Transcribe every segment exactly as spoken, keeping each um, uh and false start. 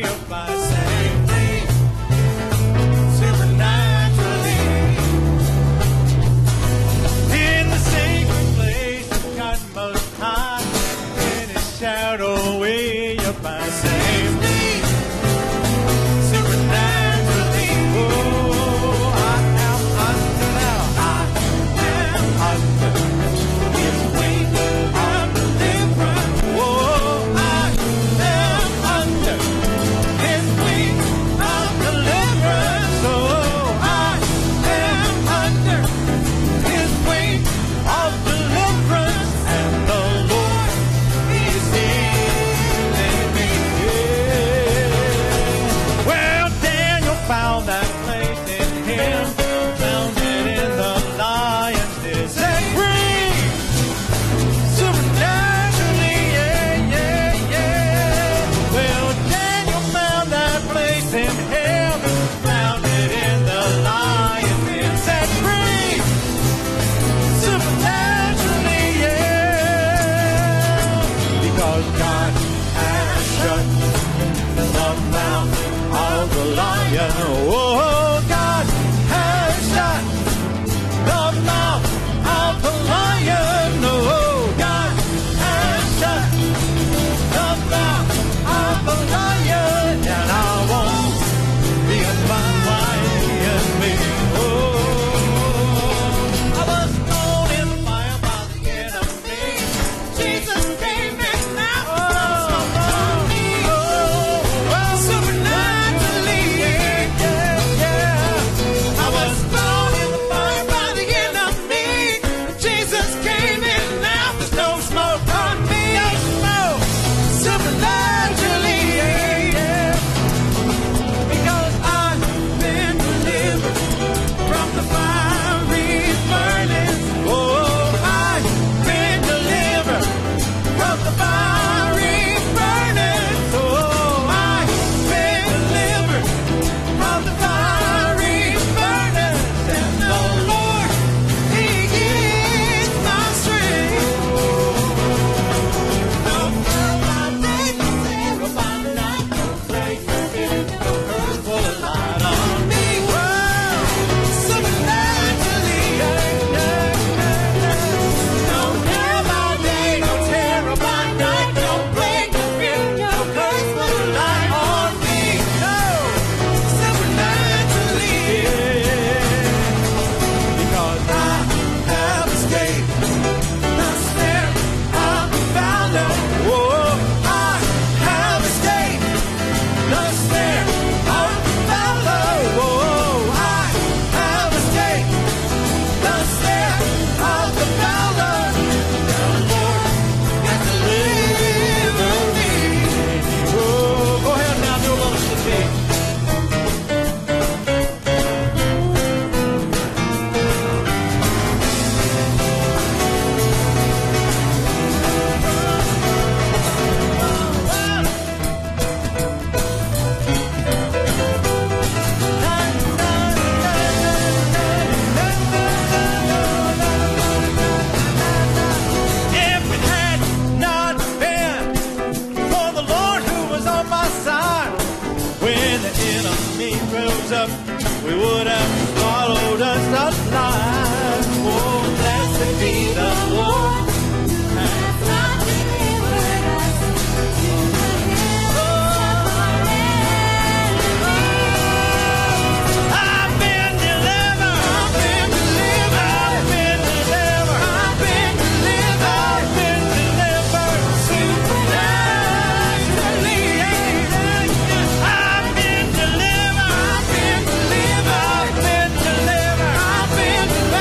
I've been delivered.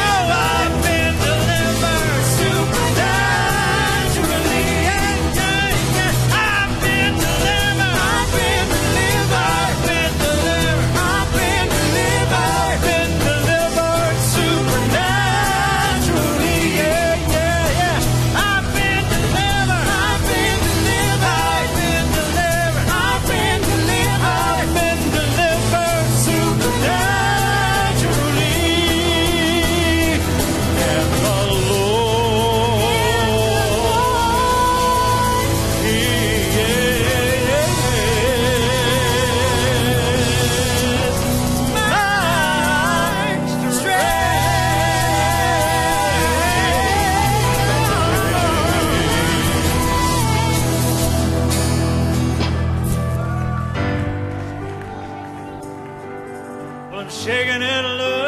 I'm shaking it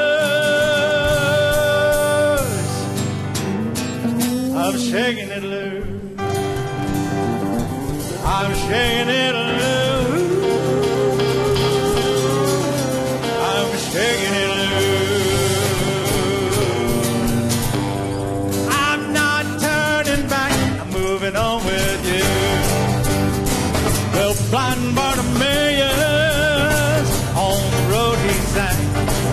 loose. I'm shaking it loose. I'm shaking it loose. I'm shaking it loose. I'm not turning back. I'm moving on with you. Well, blind Bartimaeus on the road he sang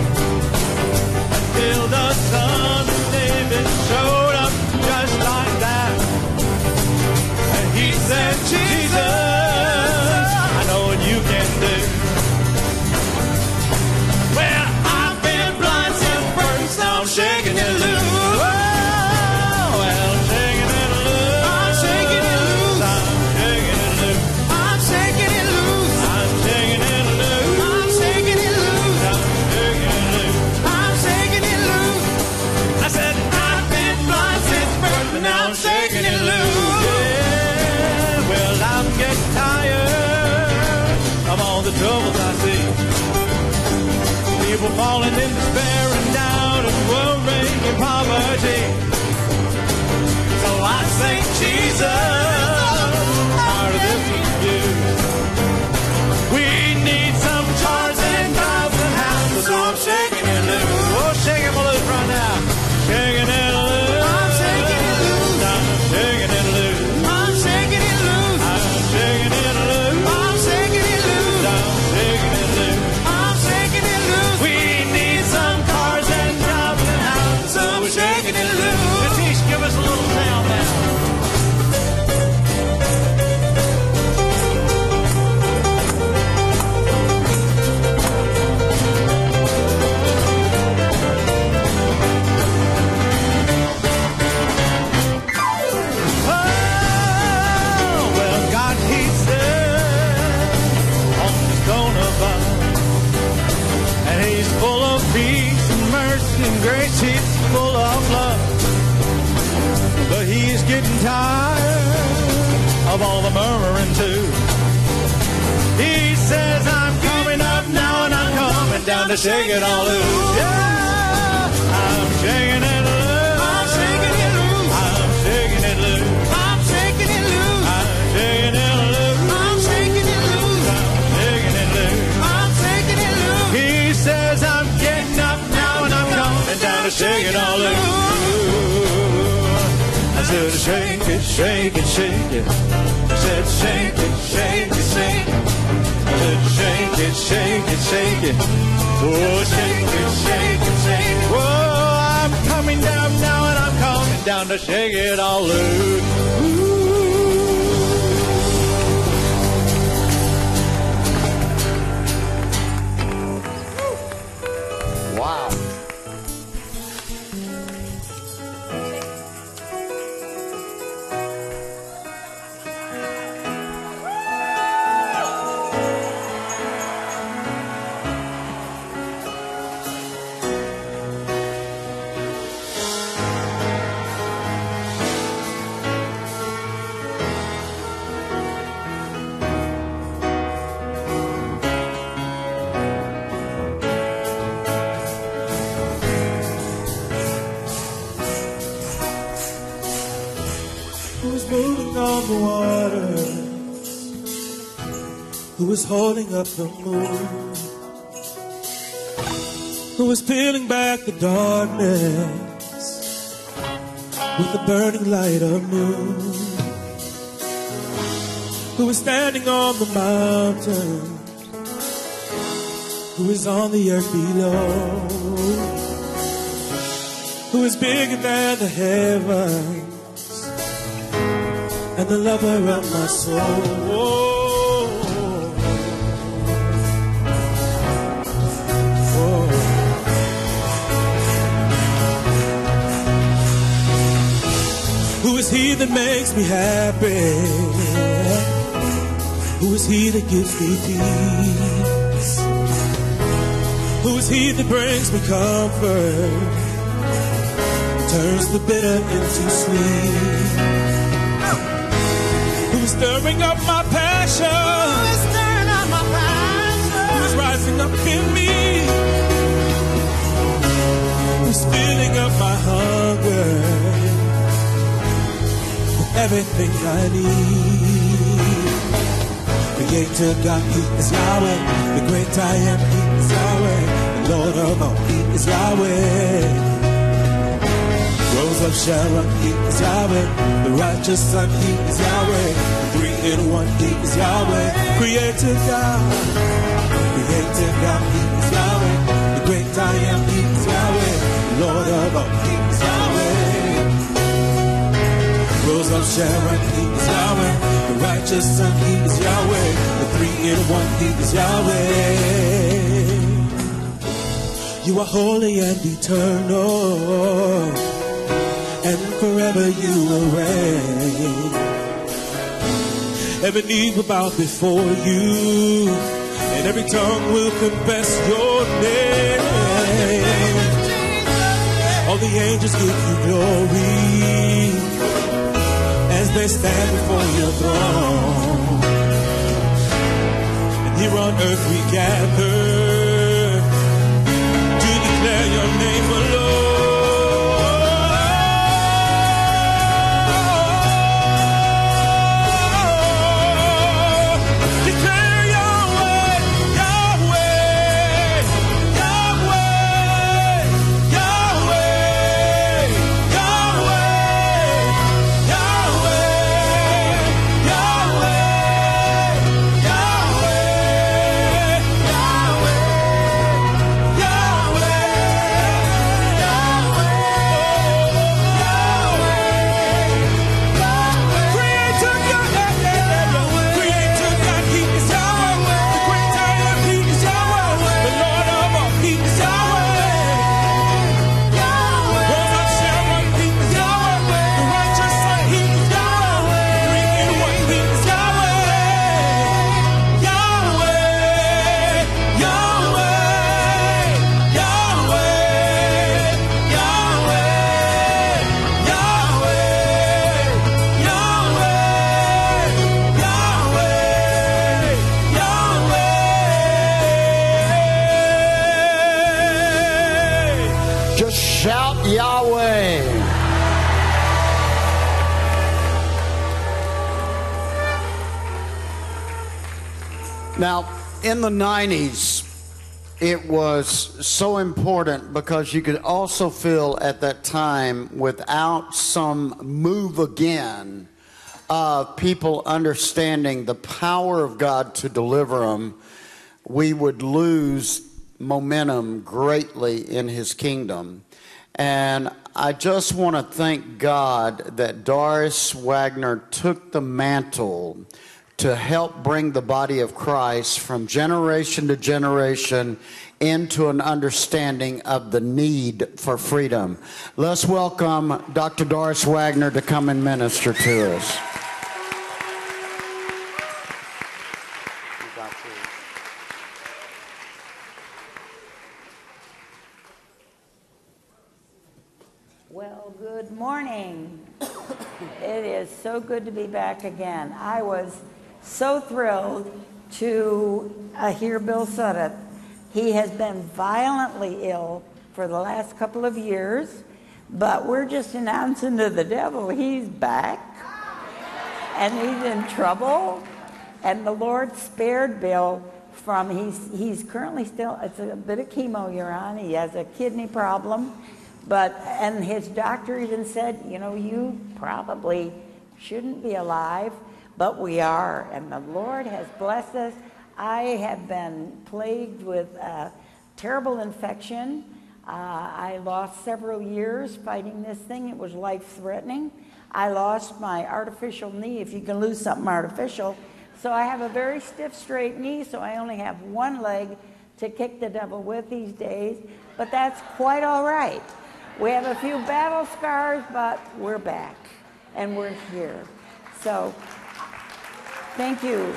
until the Son of David showed up just like that. And he said, Jesus, I know what you can do. Well, I've been blind since birth, so I'm shaking it loose. Oh, well, I'm shaking it loose. I'm shaking it loose. I'm shaking it loose. I'm shaking it loose. I'm shaking it loose. I'm shaking it loose. I'm shaking it loose. I'm shaking it loose. I said, I've been blind since birth, but now I'm shaking it loose. Yeah, well, I'm getting tired of all the troubles I see. People falling in despair and doubt and worry and poverty. So I say, Jesus, part of this is you. We need some cars and cars and houses, so I'm shaking it loose. Oh, shaking it loose right now. Shaking it loose. I'm shaking it loose. I'm shaking it loose. I'm shaking it loose. I'm shaking it loose. I'm shaking it loose. I'm shaking it loose. I'm shaking it loose. We need some cars and jobs and houses, so we're shaking it loose. Latish, give us a little sound now. Grace, he's full of love, but he's getting tired of all the murmuring too. He says, I'm coming up now and I'm coming down to shake it all loose. Yeah, I'm shaking it loose. I'm shaking it loose. I'm shaking it loose. I'm shaking it loose. I'm shaking it loose. I'm shaking it loose. I'm shaking it loose. I'm shaking it loose. He says, I'm getting up now and I'm coming down to shake it all loose. I said, shake it, shake it, shake it. I said, shake it, shake it, shake it. I said, shake it, shake it, shake it. Oh, shake it, shake it, shake it. Whoa, I'm coming down now and I'm coming down to shake it all loose. Wow. Who was holding up the moon? Who was peeling back the darkness with the burning light of moon? Who was standing on the mountain? Who is on the earth below? Who is bigger than the heavens and the lover of my soul? Who is he that makes me happy? Who is he that gives me peace? Who is he that brings me comfort? Turns the bitter into sweet. Who is stirring up my passion? Who is stirring up my passion? Who is rising up in me? He's filling up my hunger with everything I need. Creator God, He is Yahweh. The great I am, He is Yahweh. The Lord of all, He is Yahweh. Rose of Sharon, He is Yahweh. The righteous Son, He is Yahweh. The three in one, He is Yahweh. Creator God, Creator God, He is Yahweh. The great I am, He is Yahweh. Lord of all, He is Yahweh. Rose of Sharon, He is Yahweh. The righteous Son, He is Yahweh. The three in one, He is Yahweh. You are holy and eternal, and forever you will reign. Every knee will bow before you, and every tongue will confess your name. All the angels give you glory as they stand before your throne. And here on earth we gather to declare your name alone. Now, in the nineties, it was so important because you could also feel at that time, without some move again of people understanding the power of God to deliver them, we would lose momentum greatly in His kingdom. And I just want to thank God that Doris Wagner took the mantle to help bring the body of Christ from generation to generation into an understanding of the need for freedom. Let's welcome Doctor Doris Wagner to come and minister to us. Well, good morning. It is so good to be back again. I was so thrilled to uh, hear Bill Sudduth. He has been violently ill for the last couple of years, but we're just announcing to the devil he's back and he's in trouble. And the Lord spared Bill from, he's, he's currently still, it's a bit of chemo you're on. He has a kidney problem, but, and his doctor even said, you know, you probably shouldn't be alive. But we are, and the Lord has blessed us. I have been plagued with a terrible infection. Uh, I lost several years fighting this thing. It was life-threatening. I lost my artificial knee, if you can lose something artificial. So I have a very stiff, straight knee, so I only have one leg to kick the devil with these days. But that's quite all right. We have a few battle scars, but we're back, and we're here. So thank you.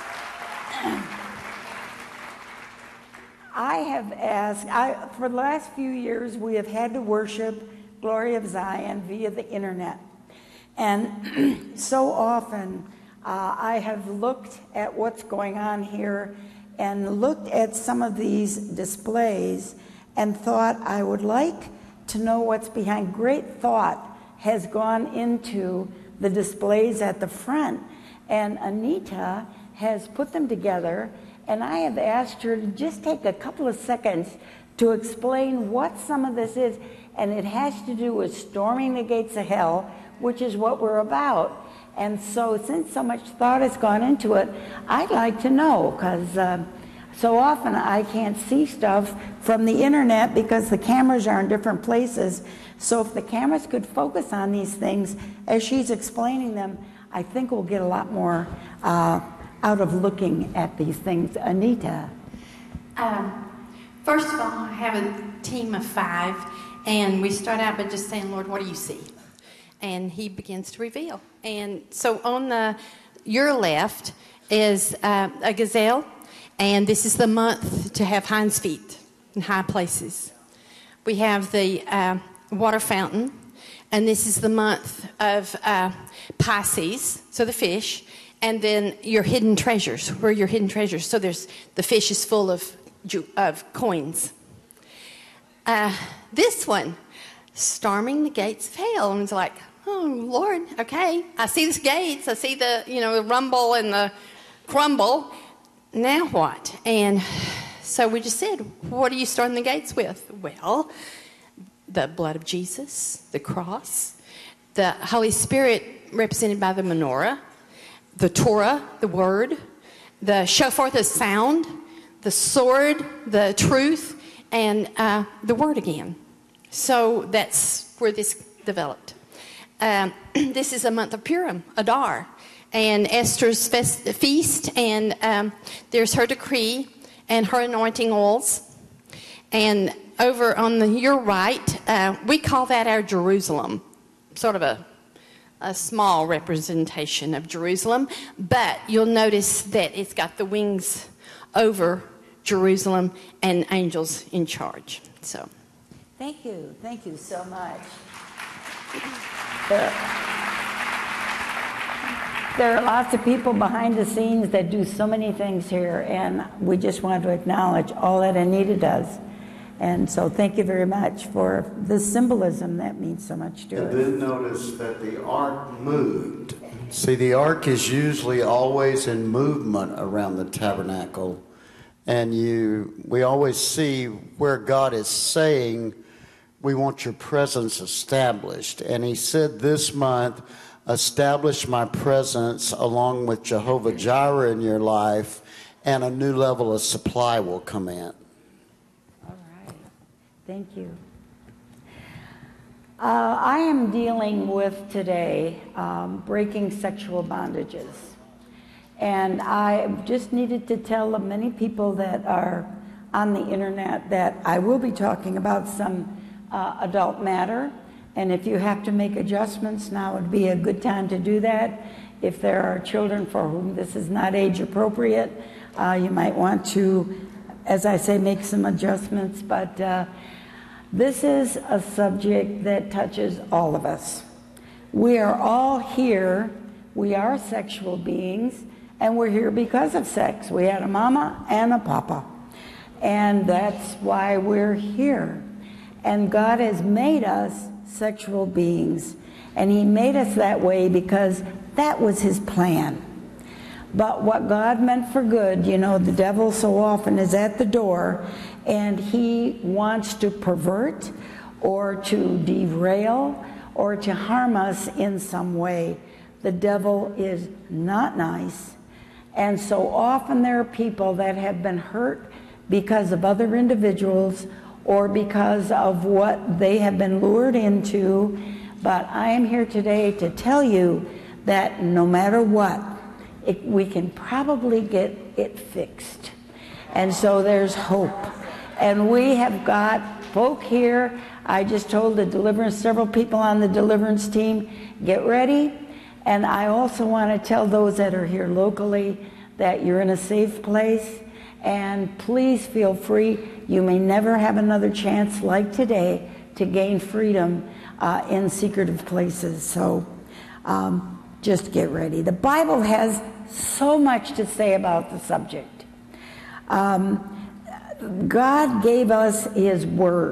I have asked, I, for the last few years, we have had to worship Glory of Zion via the internet. And so often, uh, I have looked at what's going on here and looked at some of these displays and thought I would like to know what's behind. Great thought has gone into the displays at the front, and Anita has put them together, and I have asked her to just take a couple of seconds to explain what some of this is, and it has to do with storming the gates of hell, which is what we're about. And so since so much thought has gone into it, I'd like to know, because uh, so often I can't see stuff from the internet because the cameras are in different places. So if the cameras could focus on these things as she's explaining them, I think we'll get a lot more uh, out of looking at these things. Anita. Um, first of all, I have a team of five, and we start out by just saying, Lord, what do you see? And he begins to reveal. And so on the your left is uh, a gazelle, and this is the month to have hinds feet in high places. We have the uh, water fountain, and this is the month of uh, Pisces, so the fish, and then your hidden treasures. Where are your hidden treasures? So there's the fish is full of of coins. Uh, this one, storming the gates of hell, and it's like, oh Lord, okay, I see the gates, I see the you know the rumble and the crumble. Now what? And so we just said, what are you storming the gates with? Well, the blood of Jesus, the cross, the Holy Spirit represented by the menorah, the Torah, the word, the shofar, the sound, the sword, the truth, and uh, the word again. So that's where this developed. Um, this is a month of Purim, Adar, and Esther's fest, feast, and um, there's her decree and her anointing oils. And over on the, your right, uh, we call that our Jerusalem, sort of a, a small representation of Jerusalem, but you'll notice that it's got the wings over Jerusalem and angels in charge. So, thank you, thank you so much. There, there are lots of people behind the scenes that do so many things here, and we just want to acknowledge all that Anita does. And so thank you very much for the symbolism that means so much to and us. And then notice that the ark moved. See, the ark is usually always in movement around the tabernacle. And you, we always see where God is saying, we want your presence established. And he said this month, establish my presence along with Jehovah Jireh in your life, and a new level of supply will come in. All right. Thank you. Uh, I am dealing with today um, breaking sexual bondages. And I just needed to tell many people that are on the internet that I will be talking about some uh, adult matter. And if you have to make adjustments, now would be a good time to do that. If there are children for whom this is not age appropriate, uh, you might want to, as I say, make some adjustments. But uh, this is a subject that touches all of us. We are all here. We are sexual beings. And we're here because of sex. We had a mama and a papa. And that's why we're here. And God has made us sexual beings. And he made us that way because that was his plan. But what God meant for good, you know, the devil so often is at the door, and he wants to pervert or to derail or to harm us in some way. The devil is not nice. And so often there are people that have been hurt because of other individuals or because of what they have been lured into. But I am here today to tell you that no matter what, it, we can probably get it fixed. And so there's hope. And we have got folk here. I just told the deliverance, several people on the deliverance team, get ready. And I also want to tell those that are here locally that you're in a safe place, and please feel free. You may never have another chance like today to gain freedom uh, in secretive places. So um, just get ready. The Bible has so much to say about the subject. Um, God gave us his word.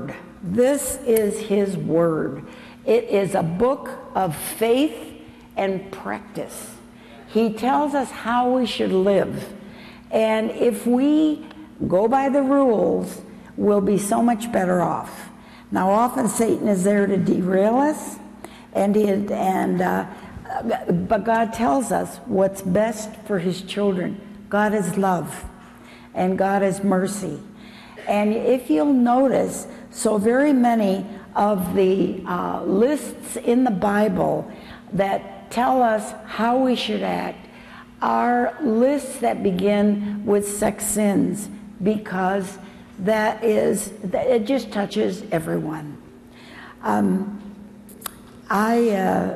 This is his word. It is a book of faith and practice. He tells us how we should live. And if we go by the rules, we'll be so much better off. Now, often Satan is there to derail us, and, he, and uh, but God tells us what's best for his children. God is love, and God is mercy. And if you'll notice, so very many of the uh, lists in the Bible that tell us how we should act are lists that begin with sex sins, because that is, it just touches everyone. Um, I, uh,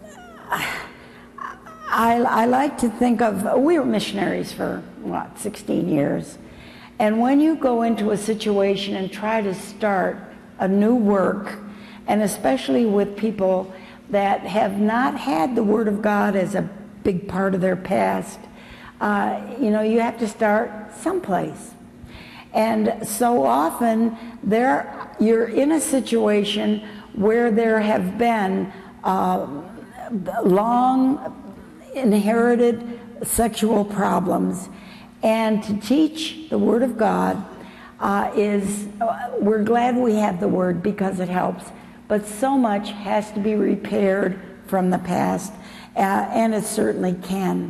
I, I like to think of, we were missionaries for, what, sixteen years. And when you go into a situation and try to start a new work, and especially with people that have not had the Word of God as a big part of their past, uh, you know, you have to start someplace. And so often there, you're in a situation where there have been uh, long inherited sexual problems. And to teach the Word of God uh, is, uh, we're glad we have the Word because it helps, but so much has to be repaired from the past, uh, and it certainly can.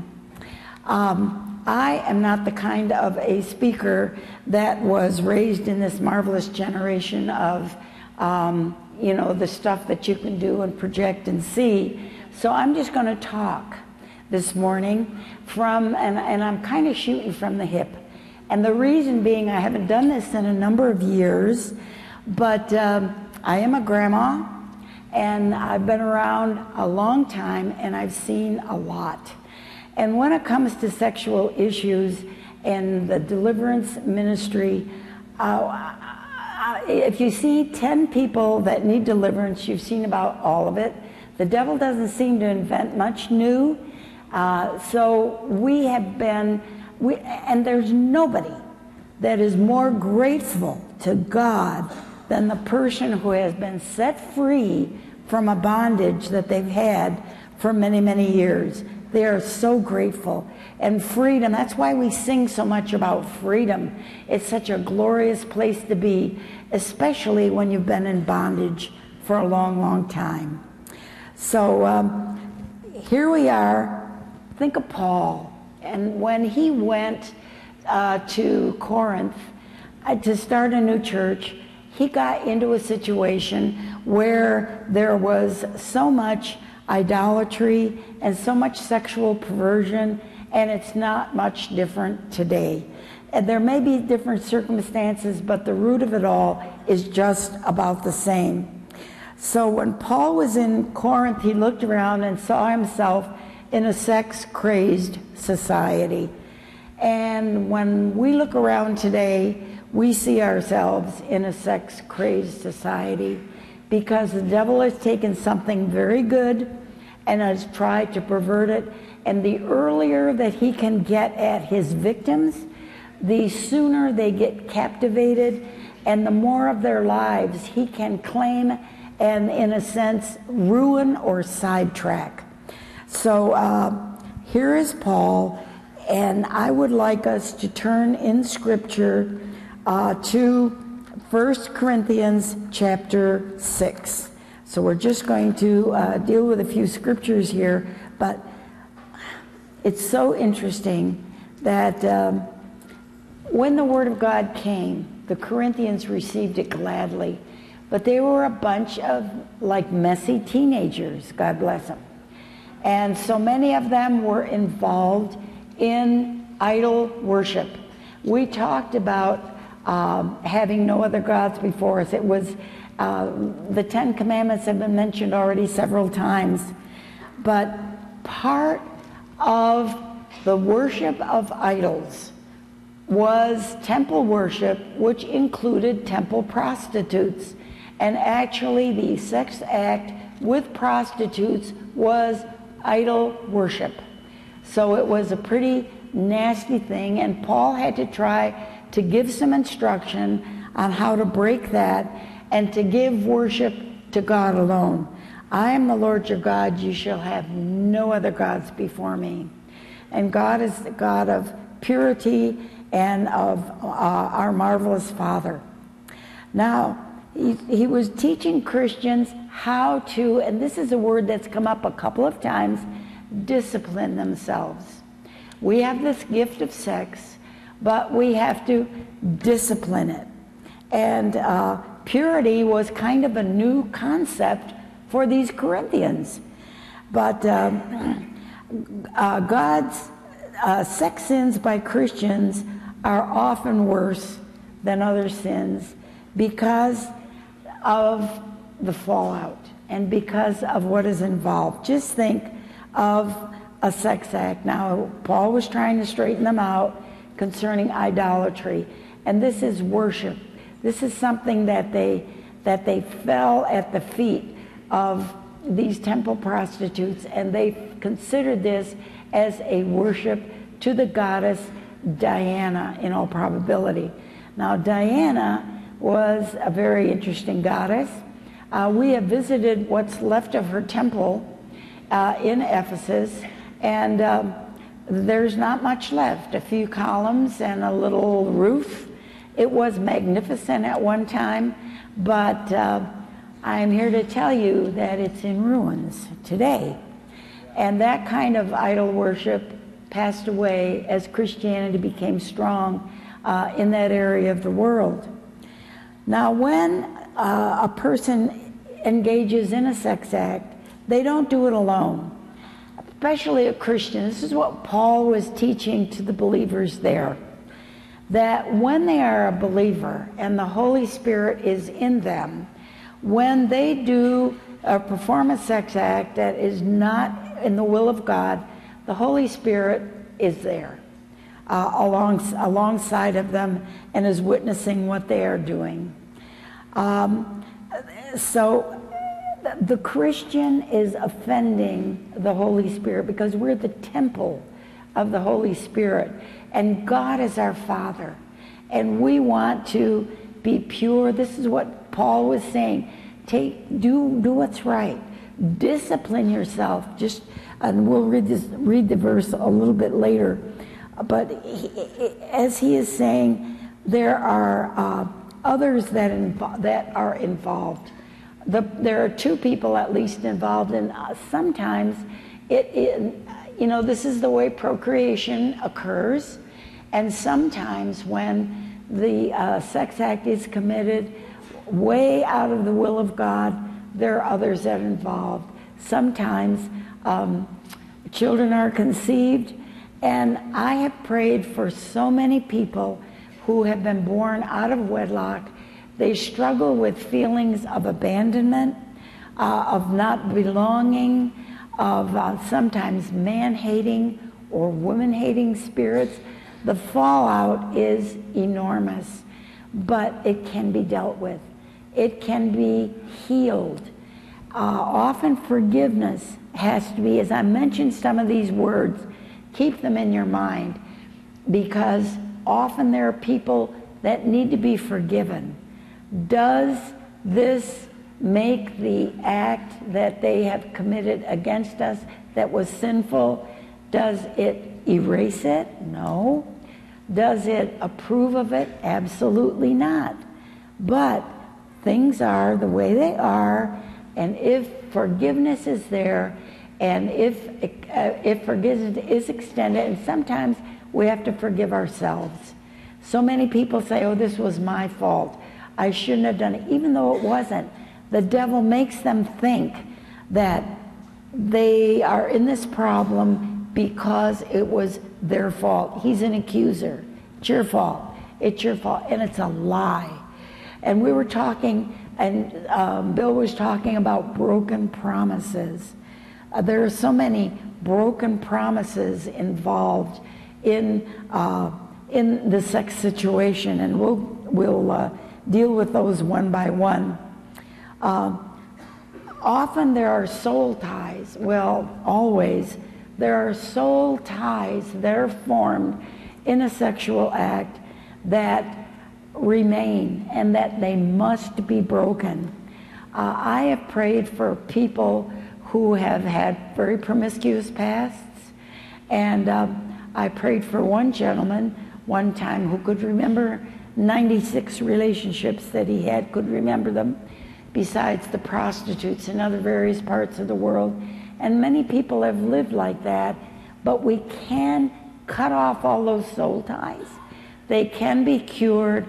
Um, I am not the kind of a speaker that was raised in this marvelous generation of, um, you know, the stuff that you can do and project and see. So I'm just going to talk this morning from, and, and I'm kind of shooting from the hip. And the reason being, I haven't done this in a number of years, but um, I am a grandma, and I've been around a long time, and I've seen a lot. And when it comes to sexual issues and the deliverance ministry, uh, if you see ten people that need deliverance, you've seen about all of it. The devil doesn't seem to invent much new. Uh, so we have been, we, and there's nobody that is more grateful to God than the person who has been set free from a bondage that they've had for many, many years. They are so grateful. And freedom, that's why we sing so much about freedom. It's such a glorious place to be, especially when you've been in bondage for a long, long time. So um, here we are. Think of Paul. And when he went uh, to Corinth uh, to start a new church, he got into a situation where there was so much idolatry and so much sexual perversion, and it's not much different today. And there may be different circumstances, but the root of it all is just about the same. So when Paul was in Corinth, he looked around and saw himself in a sex-crazed society. And when we look around today, we see ourselves in a sex-crazed society, because the devil has taken something very good and has tried to pervert it. And the earlier that he can get at his victims, the sooner they get captivated, and the more of their lives he can claim and, in a sense, ruin or sidetrack. So uh, here is Paul, and I would like us to turn in Scripture uh, to First Corinthians chapter six. So we're just going to uh, deal with a few scriptures here, but it's so interesting that um, when the Word of God came, the Corinthians received it gladly, but they were a bunch of like messy teenagers, God bless them. And so many of them were involved in idol worship. We talked about Um, having no other gods before us. It was, uh, the Ten Commandments have been mentioned already several times. But part of the worship of idols was temple worship, which included temple prostitutes. And actually the sex act with prostitutes was idol worship. So it was a pretty nasty thing, and Paul had to try to give some instruction on how to break that and to give worship to God alone. I am the Lord your God, you shall have no other gods before me. And God is the God of purity and of uh, our marvelous Father. Now, he, he was teaching Christians how to, and this is a word that's come up a couple of times, discipline themselves. We have this gift of sex, but we have to discipline it. And uh, purity was kind of a new concept for these Corinthians. But um, uh, God's uh, sex sins by Christians are often worse than other sins because of the fallout and because of what is involved. Just think of a sex act. Now, Paul was trying to straighten them out concerning idolatry, and this is worship. This is something that they that they fell at the feet of these temple prostitutes, and they considered this as a worship to the goddess Diana in all probability. Now, Diana was a very interesting goddess. Uh, we have visited what's left of her temple uh, in Ephesus, and um, there's not much left. A few columns and a little roof. It was magnificent at one time, but uh, I'm here to tell you that it's in ruins today. And that kind of idol worship passed away as Christianity became strong uh, in that area of the world. Now, when uh, a person engages in a sex act, they don't do it alone, especially a Christian. This is what Paul was teaching to the believers there, that when they are a believer and the Holy Spirit is in them, when they do uh, perform a sex act that is not in the will of God, the Holy Spirit is there uh, along, alongside of them and is witnessing what they are doing. Um, so the Christian is offending the Holy Spirit because we're the temple of the Holy Spirit, and God is our Father, and we want to be pure. This is what Paul was saying. Take, do, do what's right. Discipline yourself. Just, and we'll read this, read the verse a little bit later. But he, as he is saying, there are uh, others that invo- that are involved. The, there are two people at least involved, and uh, sometimes it, it, you know, this is the way procreation occurs, and sometimes when the uh, sex act is committed way out of the will of God, there are others that are involved. Sometimes um, children are conceived, and I have prayed for so many people who have been born out of wedlock. They struggle with feelings of abandonment, uh, of not belonging, of uh, sometimes man-hating or woman-hating spirits. The fallout is enormous, but it can be dealt with. It can be healed. Uh, often forgiveness has to be, as I mentioned some of these words, keep them in your mind, because often there are people that need to be forgiven. Does this make the act that they have committed against us that was sinful, does it erase it? No. Does it approve of it? Absolutely not. But things are the way they are, and if forgiveness is there, and if uh, if forgiveness is extended, and sometimes we have to forgive ourselves. So many people say, oh, this was my fault. I shouldn't have done it, even though it wasn't. The devil makes them think that they are in this problem because it was their fault. He's an accuser. It's your fault. It's your fault. And it's a lie. And we were talking, and um, Bill was talking about broken promises. Uh, there are so many broken promises involved in uh, in the sex situation, and we'll we'll uh, deal with those one by one. Uh, often there are soul ties. Well, always there are soul ties that are formed in a sexual act that remain and that they must be broken. Uh, I have prayed for people who have had very promiscuous pasts, and uh, I prayed for one gentleman one time who could remember ninety-six relationships that he had, could remember them, besides the prostitutes in other various parts of the world. And many people have lived like that, but we can cut off all those soul ties. They can be cured,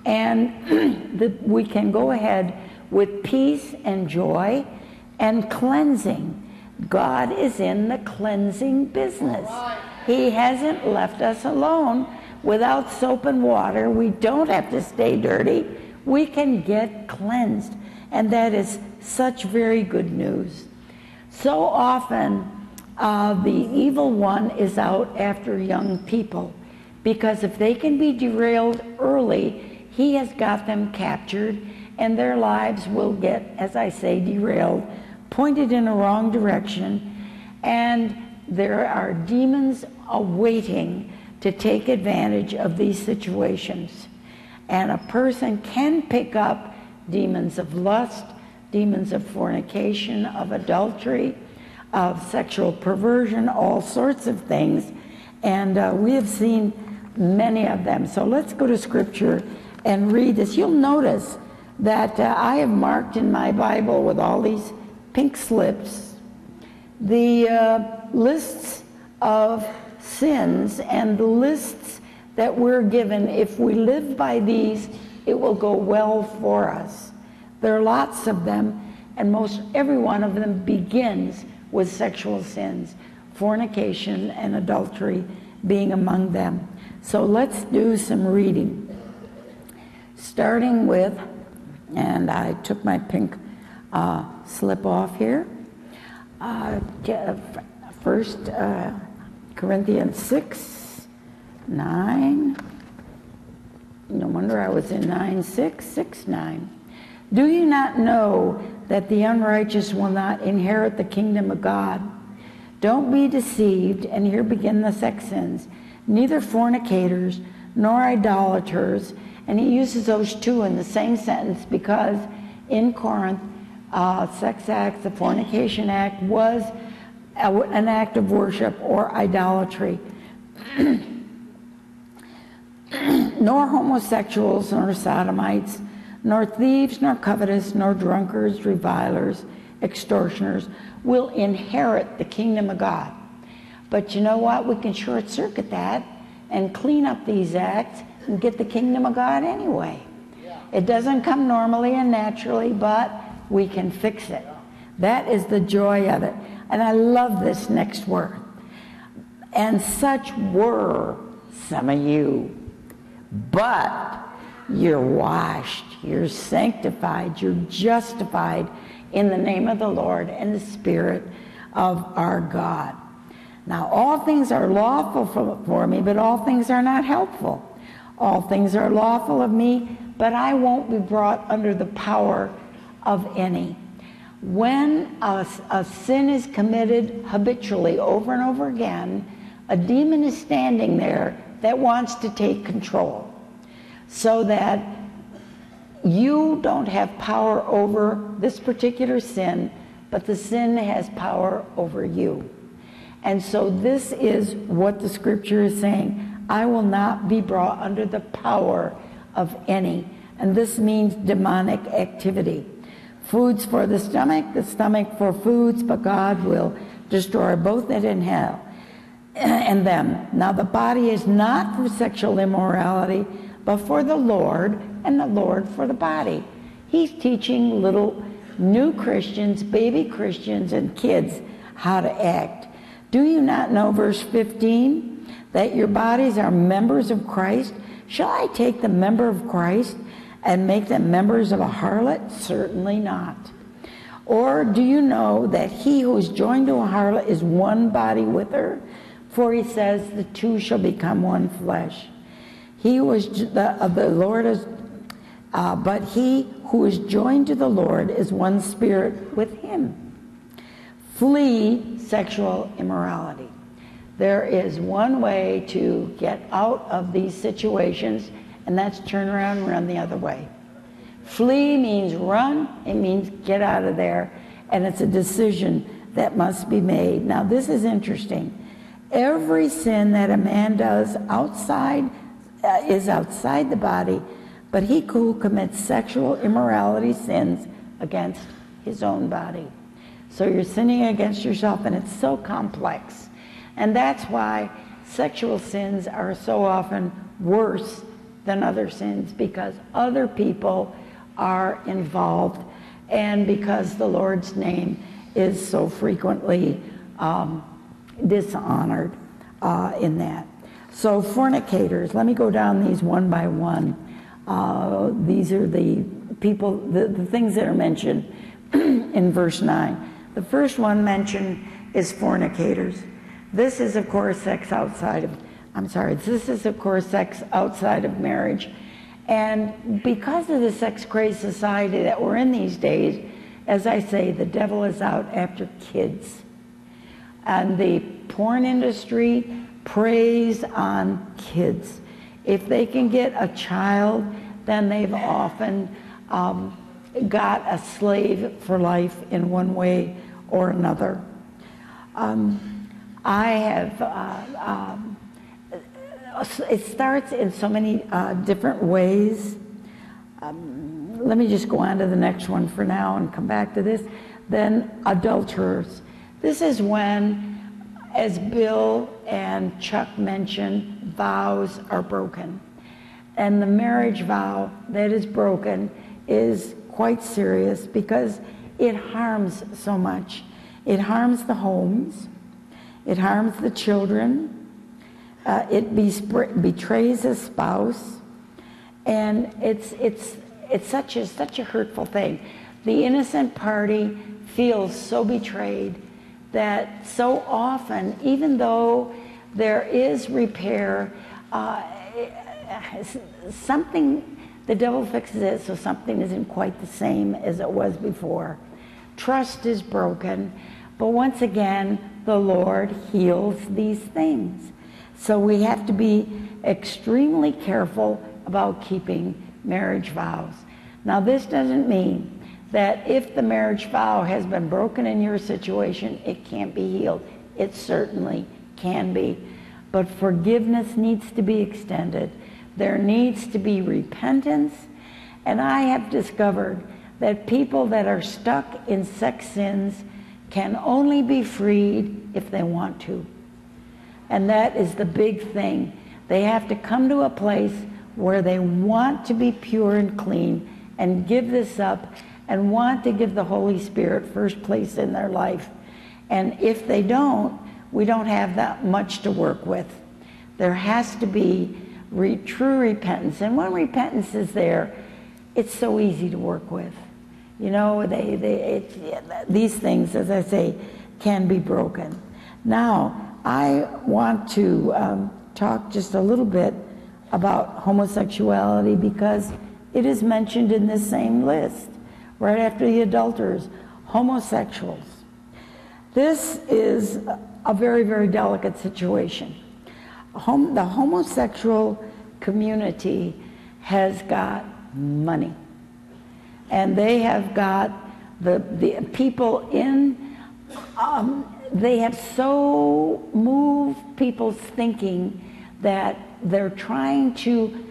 and the, we can go ahead with peace and joy and cleansing. God is in the cleansing business. He hasn't left us alone. Without soap and water, we don't have to stay dirty. We can get cleansed, and that is such very good news. So often, uh, the evil one is out after young people, because if they can be derailed early, he has got them captured, and their lives will get, as I say, derailed, pointed in a wrong direction, and there are demons awaiting to take advantage of these situations. And a person can pick up demons of lust, demons of fornication, of adultery, of sexual perversion, all sorts of things. And uh, we have seen many of them. So let's go to Scripture and read this. You'll notice that uh, I have marked in my Bible with all these pink slips the uh, lists of sins and the lists that we're given. If we live by these, it will go well for us. There are lots of them, and most every one of them begins with sexual sins, fornication and adultery being among them. So let's do some reading. Starting with, and I took my pink uh, slip off here, uh, first uh, Corinthians six, nine, no wonder I was in nine, six, six, nine. Do you not know that the unrighteous will not inherit the kingdom of God? Don't be deceived, and here begin the sex sins. Neither fornicators, nor idolaters, and he uses those two in the same sentence because in Corinth, uh, sex acts, the fornication act was a, an act of worship or idolatry. Nor homosexuals, nor sodomites, nor thieves, nor covetous, nor drunkards, revilers, extortioners will inherit the kingdom of God. But you know what? We can short circuit that and clean up these acts and get the kingdom of God anyway. It doesn't come normally and naturally, but we can fix it. That is the joy of it. And I love this next word. And such were some of you, but you're washed, you're sanctified, you're justified in the name of the Lord and the Spirit of our God. Now, all things are lawful for, for me, but all things are not helpful. All things are lawful of me, but I won't be brought under the power of any. When a, a sin is committed habitually over and over again, a demon is standing there that wants to take control so that you don't have power over this particular sin, but the sin has power over you. And so this is what the scripture is saying. I will not be brought under the power of any. And this means demonic activity. Foods for the stomach, the stomach for foods, but God will destroy both it and hell and them. Now the body is not for sexual immorality, but for the Lord, and the Lord for the body. He's teaching little new Christians, baby Christians, and kids how to act. Do you not know, verse fifteen, that your bodies are members of Christ? Shall I take the member of Christ and make them members of a harlot? Certainly not. Or do you know that he who is joined to a harlot is one body with her? For he says, the two shall become one flesh. He who is the, uh, the Lord is, uh, but he who is joined to the Lord is one spirit with him. Flee sexual immorality. There is one way to get out of these situations and that's turn around and run the other way. Flee means run, it means get out of there, and it's a decision that must be made. Now this is interesting. Every sin that a man does outside uh, is outside the body, but he who commits sexual immorality sins against his own body. So you're sinning against yourself, and it's so complex. And that's why sexual sins are so often worse than other sins, because other people are involved, and because the Lord's name is so frequently um, dishonored uh, in that. So fornicators, let me go down these one by one. Uh, these are the people, the, the things that are mentioned in verse nine. The first one mentioned is fornicators. This is, of course, sex outside of, I'm sorry, this is, of course, sex outside of marriage. And because of the sex-crazed society that we're in these days, as I say, the devil is out after kids. And the porn industry preys on kids. If they can get a child, then they've often um, got a slave for life in one way or another. Um, I have, uh, um, it starts in so many uh, different ways. Um, let me just go on to the next one for now and come back to this. Then adulterers. This is when, as Bill and Chuck mentioned, vows are broken. And the marriage vow that is broken is quite serious because it harms so much. It harms the homes, it harms the children, uh, it be betrays a spouse, and it's it's it's such a such a hurtful thing. The innocent party feels so betrayed that so often, even though there is repair, uh, something, the devil fixes it so something isn't quite the same as it was before. Trust is broken, but once again, the Lord heals these things. So we have to be extremely careful about keeping marriage vows. Now, this doesn't mean that if the marriage vow has been broken in your situation, it can't be healed. It certainly can be. But forgiveness needs to be extended. There needs to be repentance. And I have discovered that people that are stuck in sex sins can only be freed if they want to. And that is the big thing. They have to come to a place where they want to be pure and clean and give this up and want to give the Holy Spirit first place in their life. And if they don't, we don't have that much to work with. There has to be re- true repentance. And when repentance is there, it's so easy to work with. You know, they, they, it, these things, as I say, can be broken. Now, I want to um, talk just a little bit about homosexuality because it is mentioned in this same list, right after the adulterers, homosexuals. This is a very, very delicate situation. Hom- the homosexual community has got money. And they have got the, the people in, um, they have so moved people's thinking that they're trying to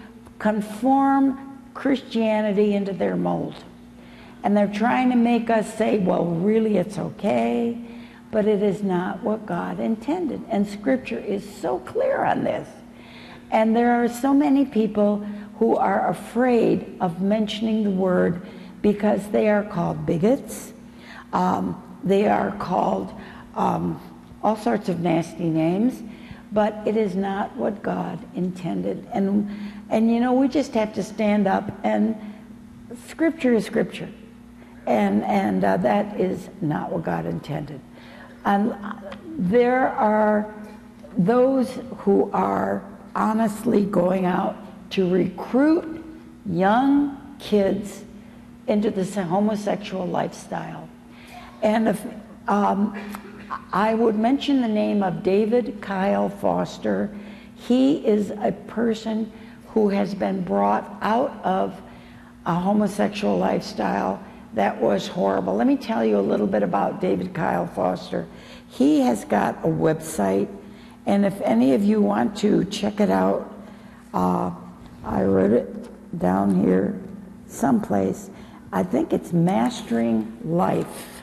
conform Christianity into their mold. And they're trying to make us say, well, really it's okay, but it is not what God intended. And Scripture is so clear on this. And there are so many people who are afraid of mentioning the word because they are called bigots. Um, they are called um, all sorts of nasty names, but it is not what God intended. And, and you know, we just have to stand up, and Scripture is Scripture. And, and uh, that is not what God intended. And there are those who are honestly going out to recruit young kids into this homosexual lifestyle. And if um, I would mention the name of David Kyle Foster. He is a person who has been brought out of a homosexual lifestyle that was horrible. Let me tell you a little bit about David Kyle Foster. He has got a website, and if any of you want to check it out, uh, I wrote it down here someplace. I think it's Mastering Life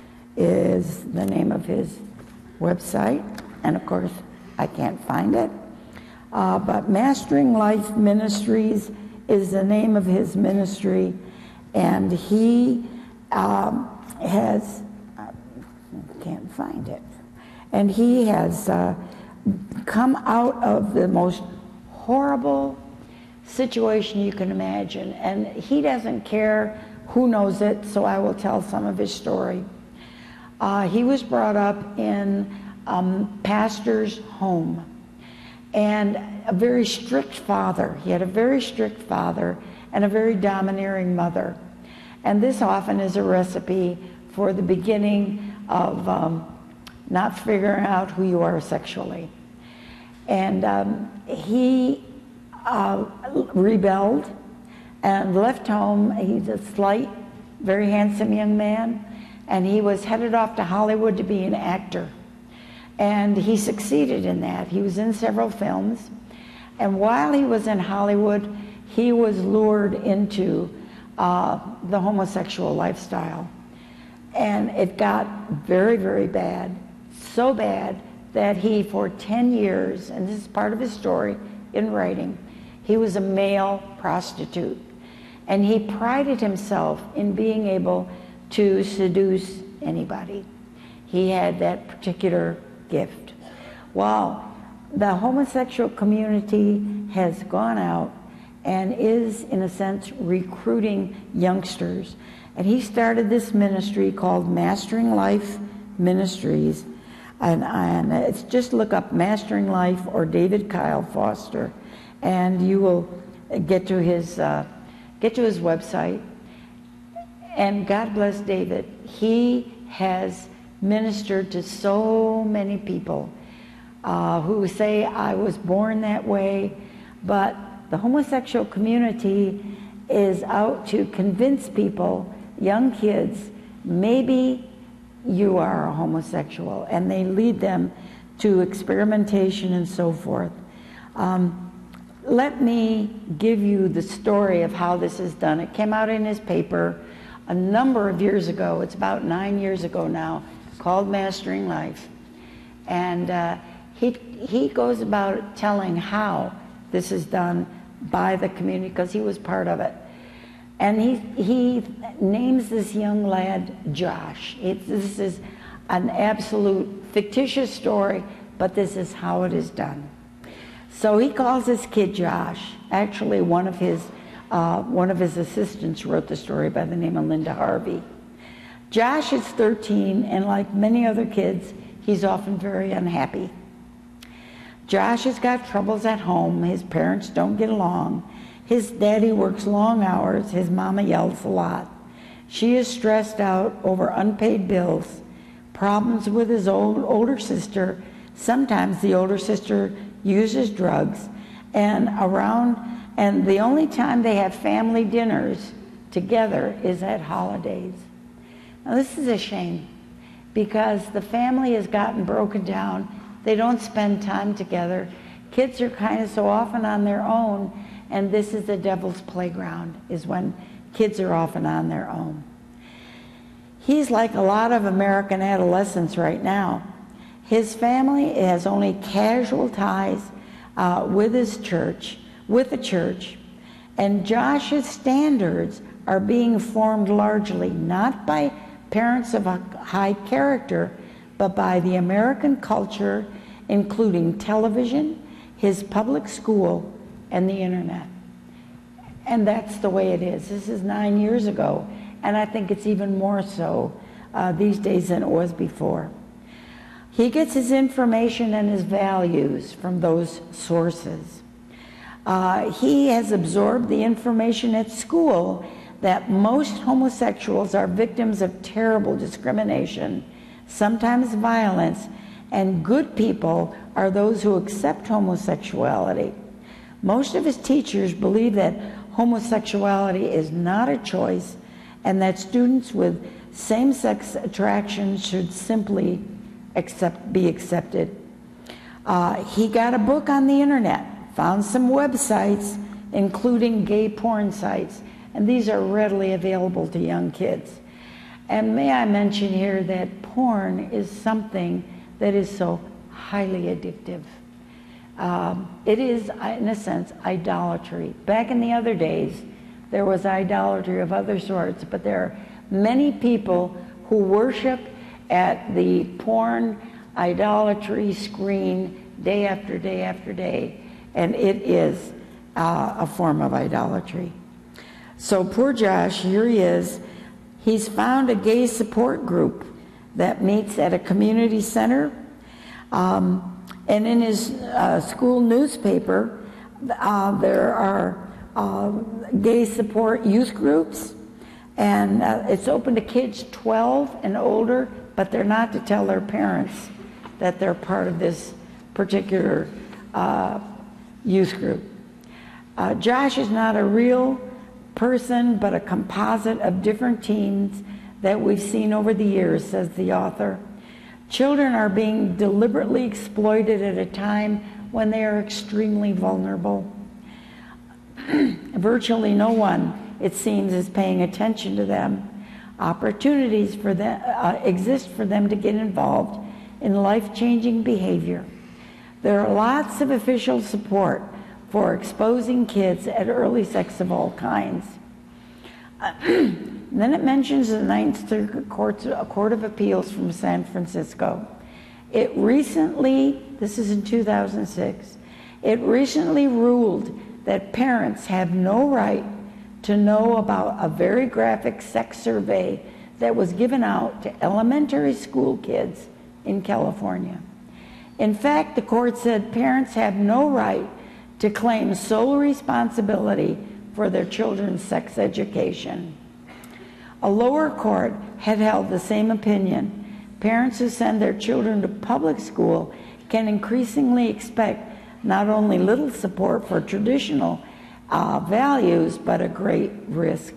is the name of his website, and of course I can't find it. Uh, but Mastering Life Ministries is the name of his ministry, and he um, has, I can't find it, and he has uh, come out of the most horrible situation you can imagine, and he doesn't care who knows it, so I will tell some of his story. Uh, he was brought up in a pastor's home, and a very strict father. He had a very strict father and a very domineering mother. And this often is a recipe for the beginning of um, not figuring out who you are sexually. And um, he uh, rebelled and left home. He's a slight, very handsome young man, and he was headed off to Hollywood to be an actor. And he succeeded in that. He was in several films. And while he was in Hollywood, he was lured into uh, the homosexual lifestyle. And it got very, very bad. So bad that he, for ten years, and this is part of his story in writing, he was a male prostitute. And he prided himself in being able to seduce anybody. He had that particular gift. Well, the homosexual community has gone out and is, in a sense, recruiting youngsters. And he started this ministry called Mastering Life Ministries. And, and it's just look up Mastering Life or David Kyle Foster, and you will get to his, uh, get to his website. And God bless David. He has ministered to so many people uh, who say, I was born that way, but the homosexual community is out to convince people, young kids, maybe you are a homosexual, and they lead them to experimentation and so forth. Um, let me give you the story of how this is done. It came out in his paper a number of years ago. It's about nine years ago now, called Mastering Life. And uh, he, he goes about telling how this is done by the community, because he was part of it. And he, he names this young lad Josh. It, this is an absolute fictitious story, but this is how it is done. So he calls this kid Josh. Actually, one of his, uh, one of his assistants wrote the story by the name of Linda Harvey. Josh is thirteen, and like many other kids, he's often very unhappy. Josh has got troubles at home. His parents don't get along. His daddy works long hours. His mama yells a lot. She is stressed out over unpaid bills, problems with his old, older sister. Sometimes the older sister uses drugs, and around, and the only time they have family dinners together is at holidays. Now this is a shame, because the family has gotten broken down. They don't spend time together. Kids are kind of so often on their own, and this is the devil's playground, is when kids are often on their own. He's like a lot of American adolescents right now. His family has only casual ties uh, with his church, with the church, and Josh's standards are being formed largely not by parents of a high character, but by the American culture, including television, his public school, and the internet. And that's the way it is. This is nine years ago, and I think it's even more so uh, these days than it was before. He gets his information and his values from those sources. Uh, he has absorbed the information at school that most homosexuals are victims of terrible discrimination, sometimes violence, and good people are those who accept homosexuality. Most of his teachers believe that homosexuality is not a choice and that students with same-sex attractions should simply accept, be accepted. Uh, he got a book on the internet, found some websites, including gay porn sites, and these are readily available to young kids. And may I mention here that porn is something that is so highly addictive. Um, it is, in a sense, idolatry. Back in the other days, there was idolatry of other sorts, but there are many people who worship at the porn idolatry screen day after day after day, and it is uh, a form of idolatry. So poor Josh, here he is. He's found a gay support group that meets at a community center. Um, and in his uh, school newspaper, uh, there are uh, gay support youth groups. And uh, it's open to kids twelve and older, but they're not to tell their parents that they're part of this particular uh, youth group. Uh, Josh is not a real person, but a composite of different teens that we've seen over the years, says the author. Children are being deliberately exploited at a time when they are extremely vulnerable. Virtually no one, it seems, is paying attention to them. Opportunities for them uh, exist for them to get involved in life-changing behavior. There are lots of official support for exposing kids at early sex of all kinds. Uh, then it mentions the Ninth Circuit Court, Court of Appeals from San Francisco. It recently, this is in two thousand six, it recently ruled that parents have no right to know about a very graphic sex survey that was given out to elementary school kids in California. In fact, the court said parents have no right to claim sole responsibility for their children's sex education. A lower court had held the same opinion. Parents who send their children to public school can increasingly expect not only little support for traditional uh, values, but a great risk.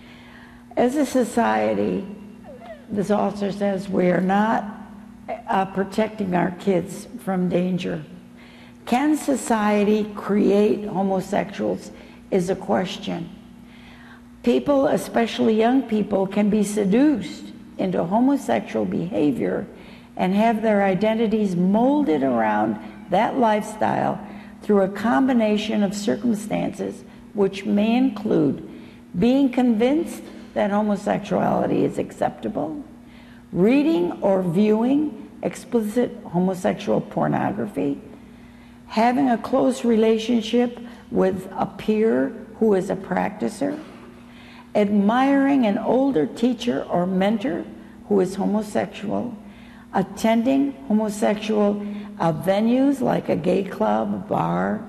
As a society, this author says, we are not uh, protecting our kids from danger. Can society create homosexuals is a question. People, especially young people, can be seduced into homosexual behavior and have their identities molded around that lifestyle through a combination of circumstances which may include being convinced that homosexuality is acceptable, reading or viewing explicit homosexual pornography, having a close relationship with a peer who is a practicer, admiring an older teacher or mentor who is homosexual, attending homosexual uh, venues like a gay club, a bar,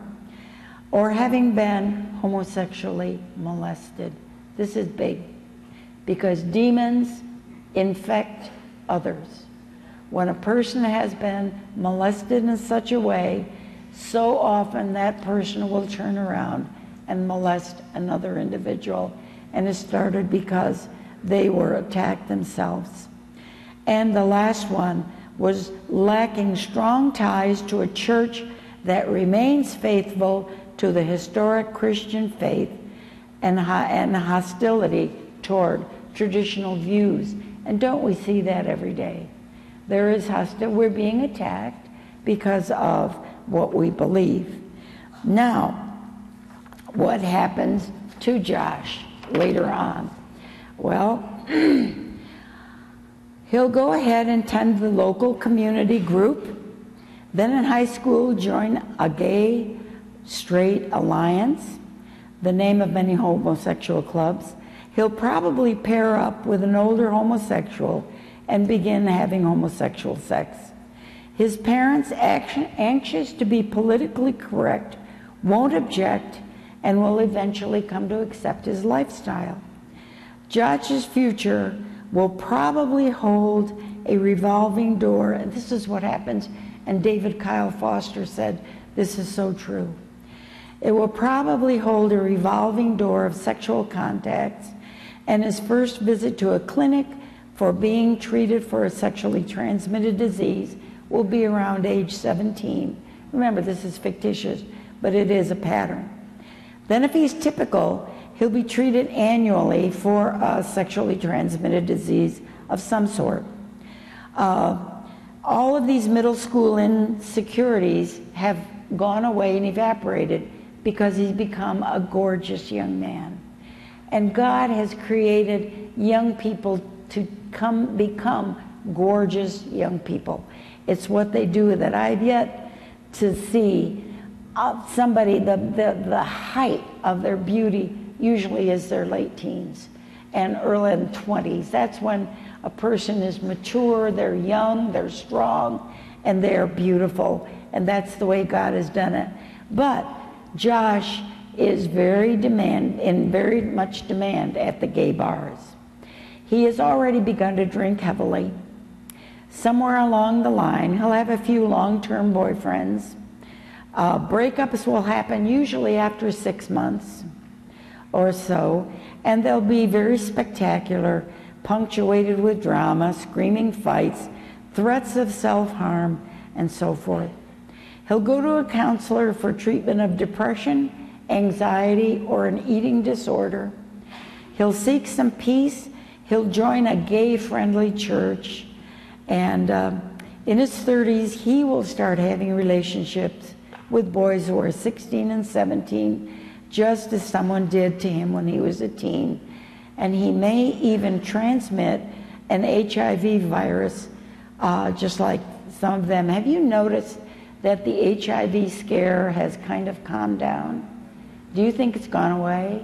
or having been homosexually molested. This is big because demons infect others. When a person has been molested in such a way, so often that person will turn around and molest another individual, and it started because they were attacked themselves. And the last one was lacking strong ties to a church that remains faithful to the historic Christian faith and, ho- and hostility toward traditional views. And don't we see that every day? There is hostility. We're being attacked because of what we believe. Now, what happens to Josh later on? Well, he'll go ahead and attend the local community group, then in high school join a gay straight alliance, the name of many homosexual clubs. He'll probably pair up with an older homosexual and begin having homosexual sex. His parents, anxious to be politically correct, won't object and will eventually come to accept his lifestyle. Josh's future will probably hold a revolving door, and this is what happens, and David Kyle Foster said, this is so true. It will probably hold a revolving door of sexual contacts, and his first visit to a clinic for being treated for a sexually transmitted disease will be around age seventeen. Remember, this is fictitious, but it is a pattern. Then if he's typical, he'll be treated annually for a sexually transmitted disease of some sort. Uh, all of these middle school insecurities have gone away and evaporated because he's become a gorgeous young man. And God has created young people to come become gorgeous young people. It's what they do that I've yet to see uh, somebody, the, the, the height of their beauty usually is their late teens and early twenties. That's when a person is mature, they're young, they're strong, and they're beautiful. And that's the way God has done it. But Josh is very demand, in very much demand at the gay bars. He has already begun to drink heavily. Somewhere along the line, he'll have a few long-term boyfriends. Uh, breakups will happen usually after six months or so, and they'll be very spectacular, punctuated with drama, screaming fights, threats of self-harm, and so forth. He'll go to a counselor for treatment of depression, anxiety, or an eating disorder. He'll seek some peace. He'll join a gay-friendly church. And uh, in his thirties, he will start having relationships with boys who are sixteen and seventeen, just as someone did to him when he was a teen. And he may even transmit an H I V virus, uh, just like some of them. Have you noticed that the H I V scare has kind of calmed down? Do you think it's gone away?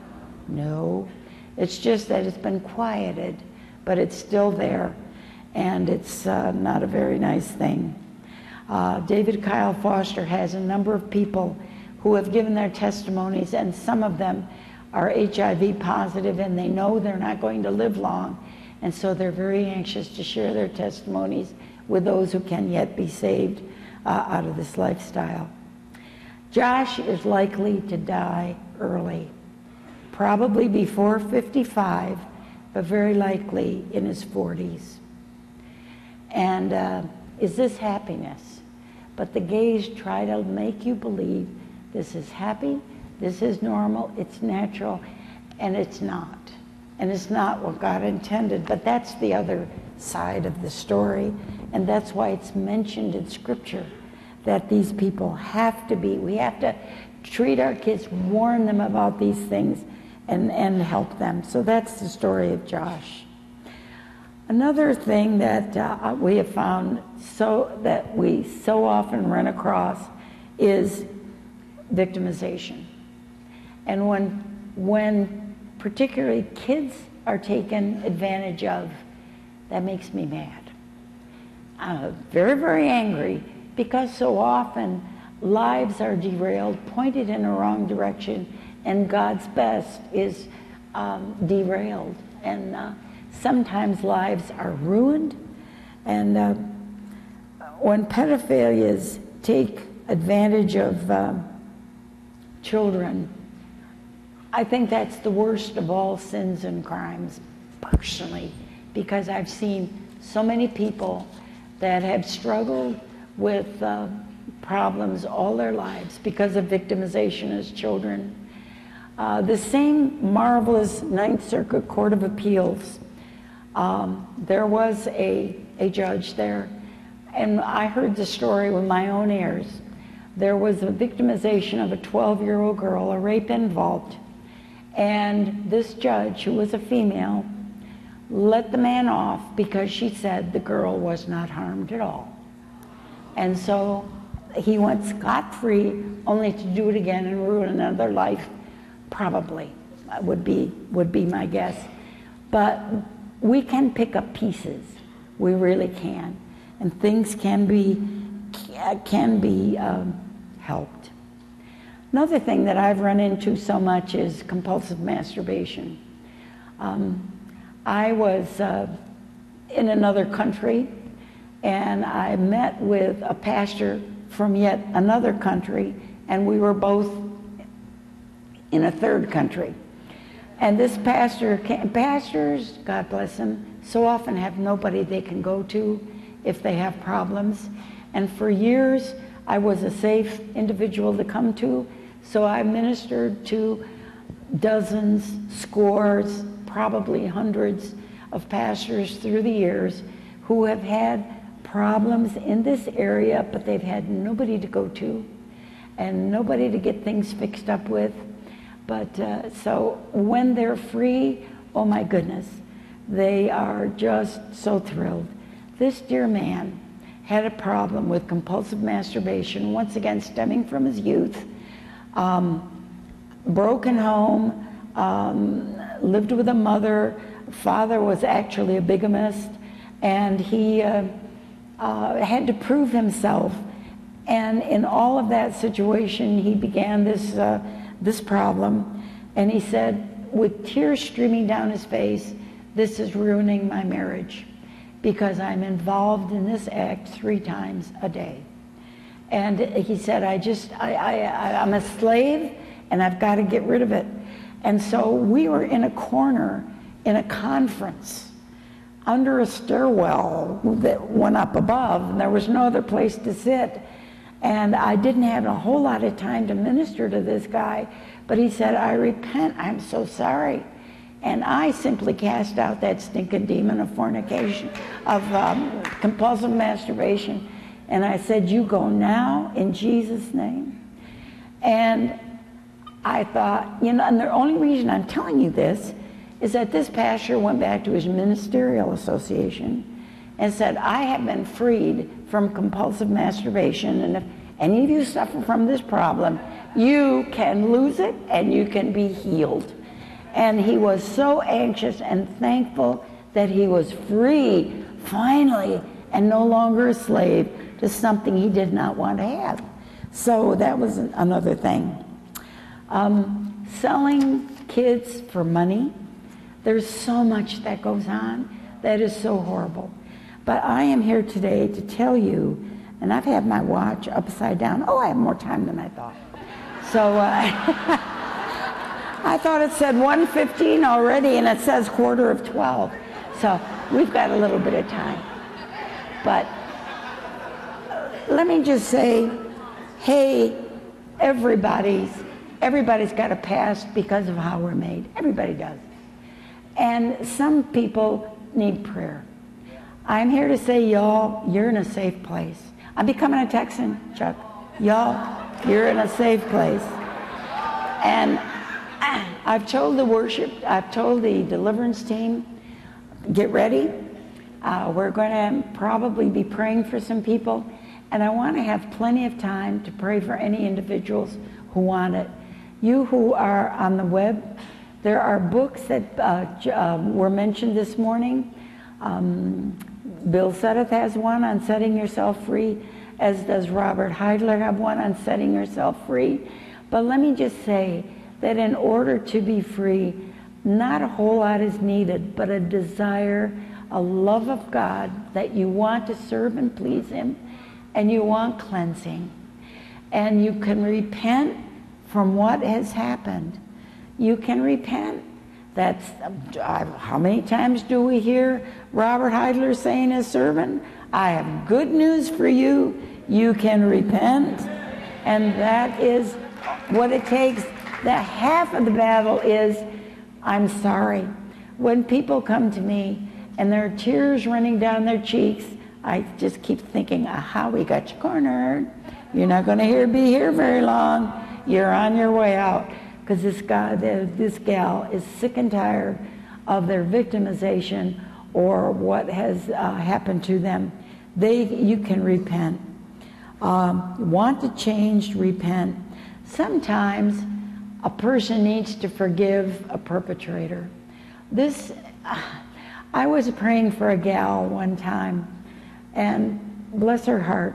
No. It's just that it's been quieted, but it's still there, and it's uh, not a very nice thing. Uh, David Kyle Foster has a number of people who have given their testimonies, and some of them are H I V positive, and they know they're not going to live long, and so they're very anxious to share their testimonies with those who can yet be saved uh, out of this lifestyle. Josh is likely to die early, probably before fifty-five, but very likely in his forties. And uh, is this happiness? But the gays try to make you believe this is happy, this is normal, it's natural, and it's not. And it's not what God intended, but that's the other side of the story, and that's why it's mentioned in Scripture that these people have to be, we have to treat our kids, warn them about these things, and, and help them. So that's the story of Josh. Another thing that uh, we have found so that we so often run across is victimization. And when, when particularly kids are taken advantage of, that makes me mad. I'm very, very angry because so often lives are derailed, pointed in the wrong direction, and God's best is um, derailed. And uh, sometimes lives are ruined. And uh, when pedophilias take advantage of uh, children, I think that's the worst of all sins and crimes, personally, because I've seen so many people that have struggled with uh, problems all their lives because of victimization as children. Uh, the same marvelous Ninth Circuit Court of Appeals, um, there was a, a judge there, and I heard the story with my own ears. There was a victimization of a twelve-year-old girl, a rape involved, and this judge, who was a female, let the man off because she said the girl was not harmed at all. And so he went scot-free, only to do it again and ruin another life, probably, would be, would be my guess. But we can pick up pieces, we really can, and things can be, can be um, helped. Another thing that I've run into so much is compulsive masturbation. Um, I was uh, in another country, and I met with a pastor from yet another country, and we were both in a third country. And this pastor, pastors, God bless them, so often have nobody they can go to if they have problems. And for years, I was a safe individual to come to, so I ministered to dozens, scores, probably hundreds of pastors through the years who have had problems in this area, but they've had nobody to go to and nobody to get things fixed up with. But uh, so when they're free, oh my goodness, they are just so thrilled. This dear man had a problem with compulsive masturbation, once again stemming from his youth, um, broken home, um, lived with a mother. Father was actually a bigamist, and he uh, uh, had to prove himself. And in all of that situation, he began this uh, this problem, and he said, with tears streaming down his face, "This is ruining my marriage because I'm involved in this act three times a day." And he said, I just, I, I, I'm a slave, and I've got to get rid of it. And so we were in a corner in a conference under a stairwell that went up above, and there was no other place to sit. And I didn't have a whole lot of time to minister to this guy, but he said, "I repent, I'm so sorry." And I simply cast out that stinking demon of fornication, of um, compulsive masturbation. And I said, "You go now in Jesus' name." And I thought, you know, and the only reason I'm telling you this is that this pastor went back to his ministerial association and said, "I have been freed from compulsive masturbation, and if any of you suffer from this problem, you can lose it and you can be healed." And he was so anxious and thankful that he was free, finally, and no longer a slave to something he did not want to have. So that was another thing. Um, selling kids for money, there's so much that goes on that is so horrible. But I am here today to tell you, and I've had my watch upside down. Oh, I have more time than I thought. So uh, I thought it said one fifteen already, and it says quarter of twelve. So we've got a little bit of time. But let me just say, hey, everybody's, everybody's got a past because of how we're made. Everybody does. And some people need prayer. I'm here to say, y'all, you're in a safe place. I'm becoming a Texan, Chuck. Y'all, you're in a safe place. And I've told the worship, I've told the deliverance team, get ready. Uh, we're going to probably be praying for some people. And I want to have plenty of time to pray for any individuals who want it. You who are on the web, there are books that uh, uh, were mentioned this morning. Um, Bill Sudduth has one on setting yourself free, as does Robert Heidler have one on setting yourself free. But let me just say that in order to be free, not a whole lot is needed, but a desire, a love of God, that you want to serve and please Him, and you want cleansing. And you can repent from what has happened. You can repent. That's, uh, how many times do we hear Robert Heidler saying his sermon, "I have good news for you, you can repent." And that is what it takes. The half of the battle is, I'm sorry. When people come to me and there are tears running down their cheeks, I just keep thinking, aha, we got you cornered. You're not going to hear, be here very long. You're on your way out. Because this guy, this gal is sick and tired of their victimization or what has uh, happened to them. They, you can repent. Um, want to change, repent. Sometimes a person needs to forgive a perpetrator. This, I was praying for a gal one time, and bless her heart,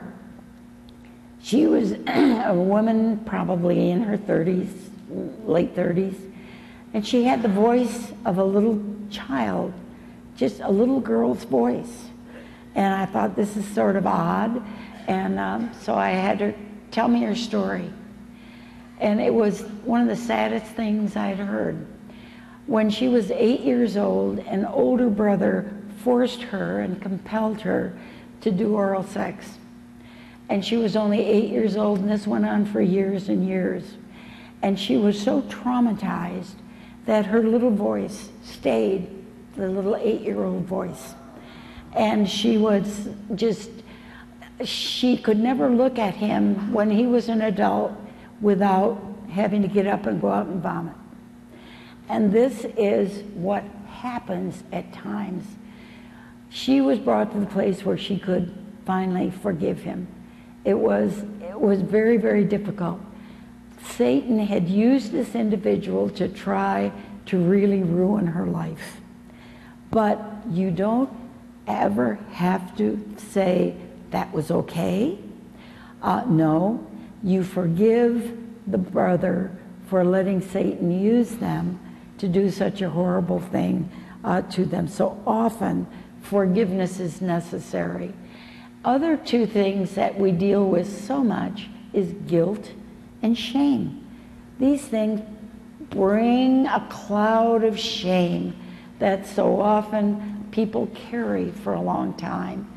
she was a woman probably in her thirties, late thirties, and she had the voice of a little child, just a little girl's voice. And I thought, this is sort of odd, and um, so I had her tell me her story. And it was one of the saddest things I'd heard. When she was eight years old, an older brother forced her and compelled her to do oral sex. And she was only eight years old, and this went on for years and years. And she was so traumatized that her little voice stayed, the little eight-year-old voice. And she was just, she could never look at him when he was an adult without having to get up and go out and vomit. And this is what happens at times. She was brought to the place where she could finally forgive him. It was, it was very, very difficult. Satan had used this individual to try to really ruin her life. But you don't ever have to say that was okay. Uh, no, you forgive the brother for letting Satan use them to do such a horrible thing uh, to them. So often, forgiveness is necessary. Other two things that we deal with so much is guilt and shame. These things bring a cloud of shame that so often people carry for a long time.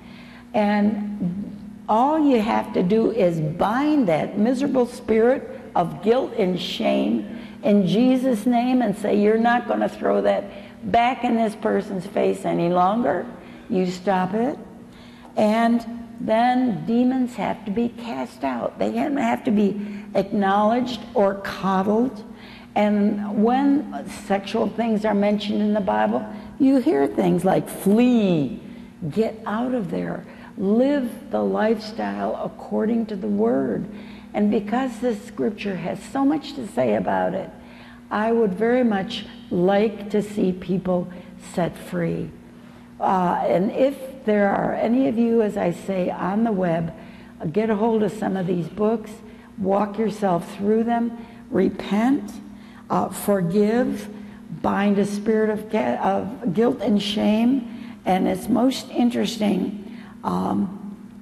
And all you have to do is bind that miserable spirit of guilt and shame in Jesus' name and say, you're not going to throw that back in this person's face any longer. You stop it. And then demons have to be cast out. They have to be acknowledged or coddled. And when sexual things are mentioned in the Bible, you hear things like flee, get out of there, live the lifestyle according to the Word. And because this scripture has so much to say about it, I would very much like to see people set free. Uh, and if there are any of you, as I say, on the web, uh, get a hold of some of these books, walk yourself through them, repent, uh, forgive, bind a spirit of, of guilt and shame. And it's most interesting, um,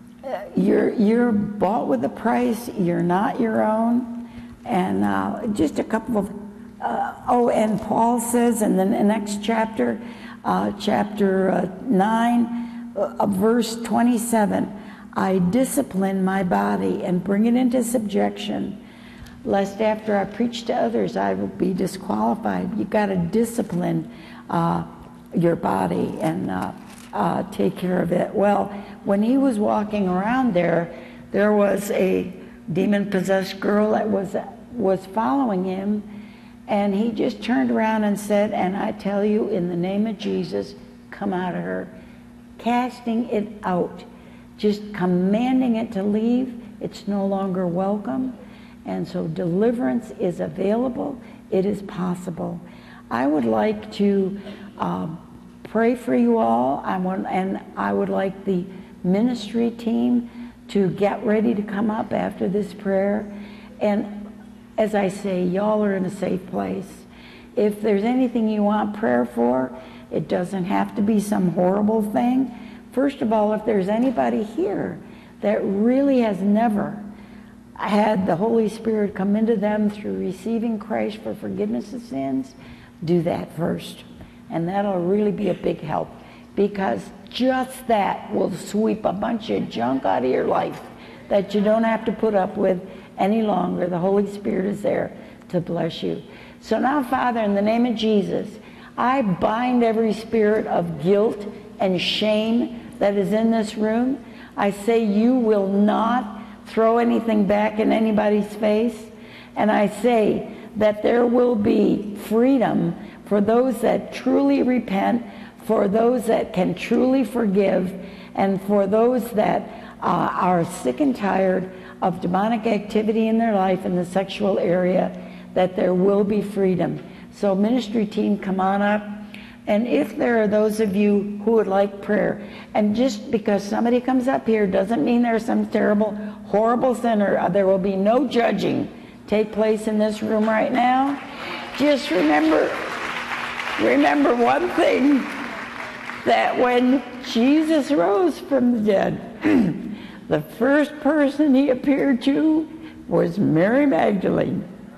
you're, you're bought with a price, you're not your own. And uh, just a couple of, uh, oh, and Paul says in the next chapter, Uh, chapter uh, nine, uh, verse twenty-seven, I discipline my body and bring it into subjection, lest after I preach to others I will be disqualified. You've got to discipline uh, your body and uh, uh, take care of it. Well, when he was walking around there, there was a demon-possessed girl that was, was following him. And he just turned around and said, and I tell you, in the name of Jesus, come out of her. Casting it out. Just commanding it to leave. It's no longer welcome. And so deliverance is available. It is possible. I would like to uh, pray for you all. I want, and I would like the ministry team to get ready to come up after this prayer. And as I say, y'all are in a safe place. If there's anything you want prayer for, it doesn't have to be some horrible thing. First of all, if there's anybody here that really has never had the Holy Spirit come into them through receiving Christ for forgiveness of sins, do that first. And that'll really be a big help, because just that will sweep a bunch of junk out of your life that you don't have to put up with any longer. The Holy Spirit is there to bless you. So now, Father, in the name of Jesus, I bind every spirit of guilt and shame that is in this room. I say you will not throw anything back in anybody's face. And I say that there will be freedom for those that truly repent, for those that can truly forgive, and for those that uh, are sick and tired of demonic activity in their life in the sexual area, that there will be freedom. So ministry team, come on up. And if there are those of you who would like prayer, and just because somebody comes up here doesn't mean there's some terrible, horrible sinner. There will be no judging take place in this room right now. Just remember, remember one thing, that when Jesus rose from the dead, the first person he appeared to was Mary Magdalene.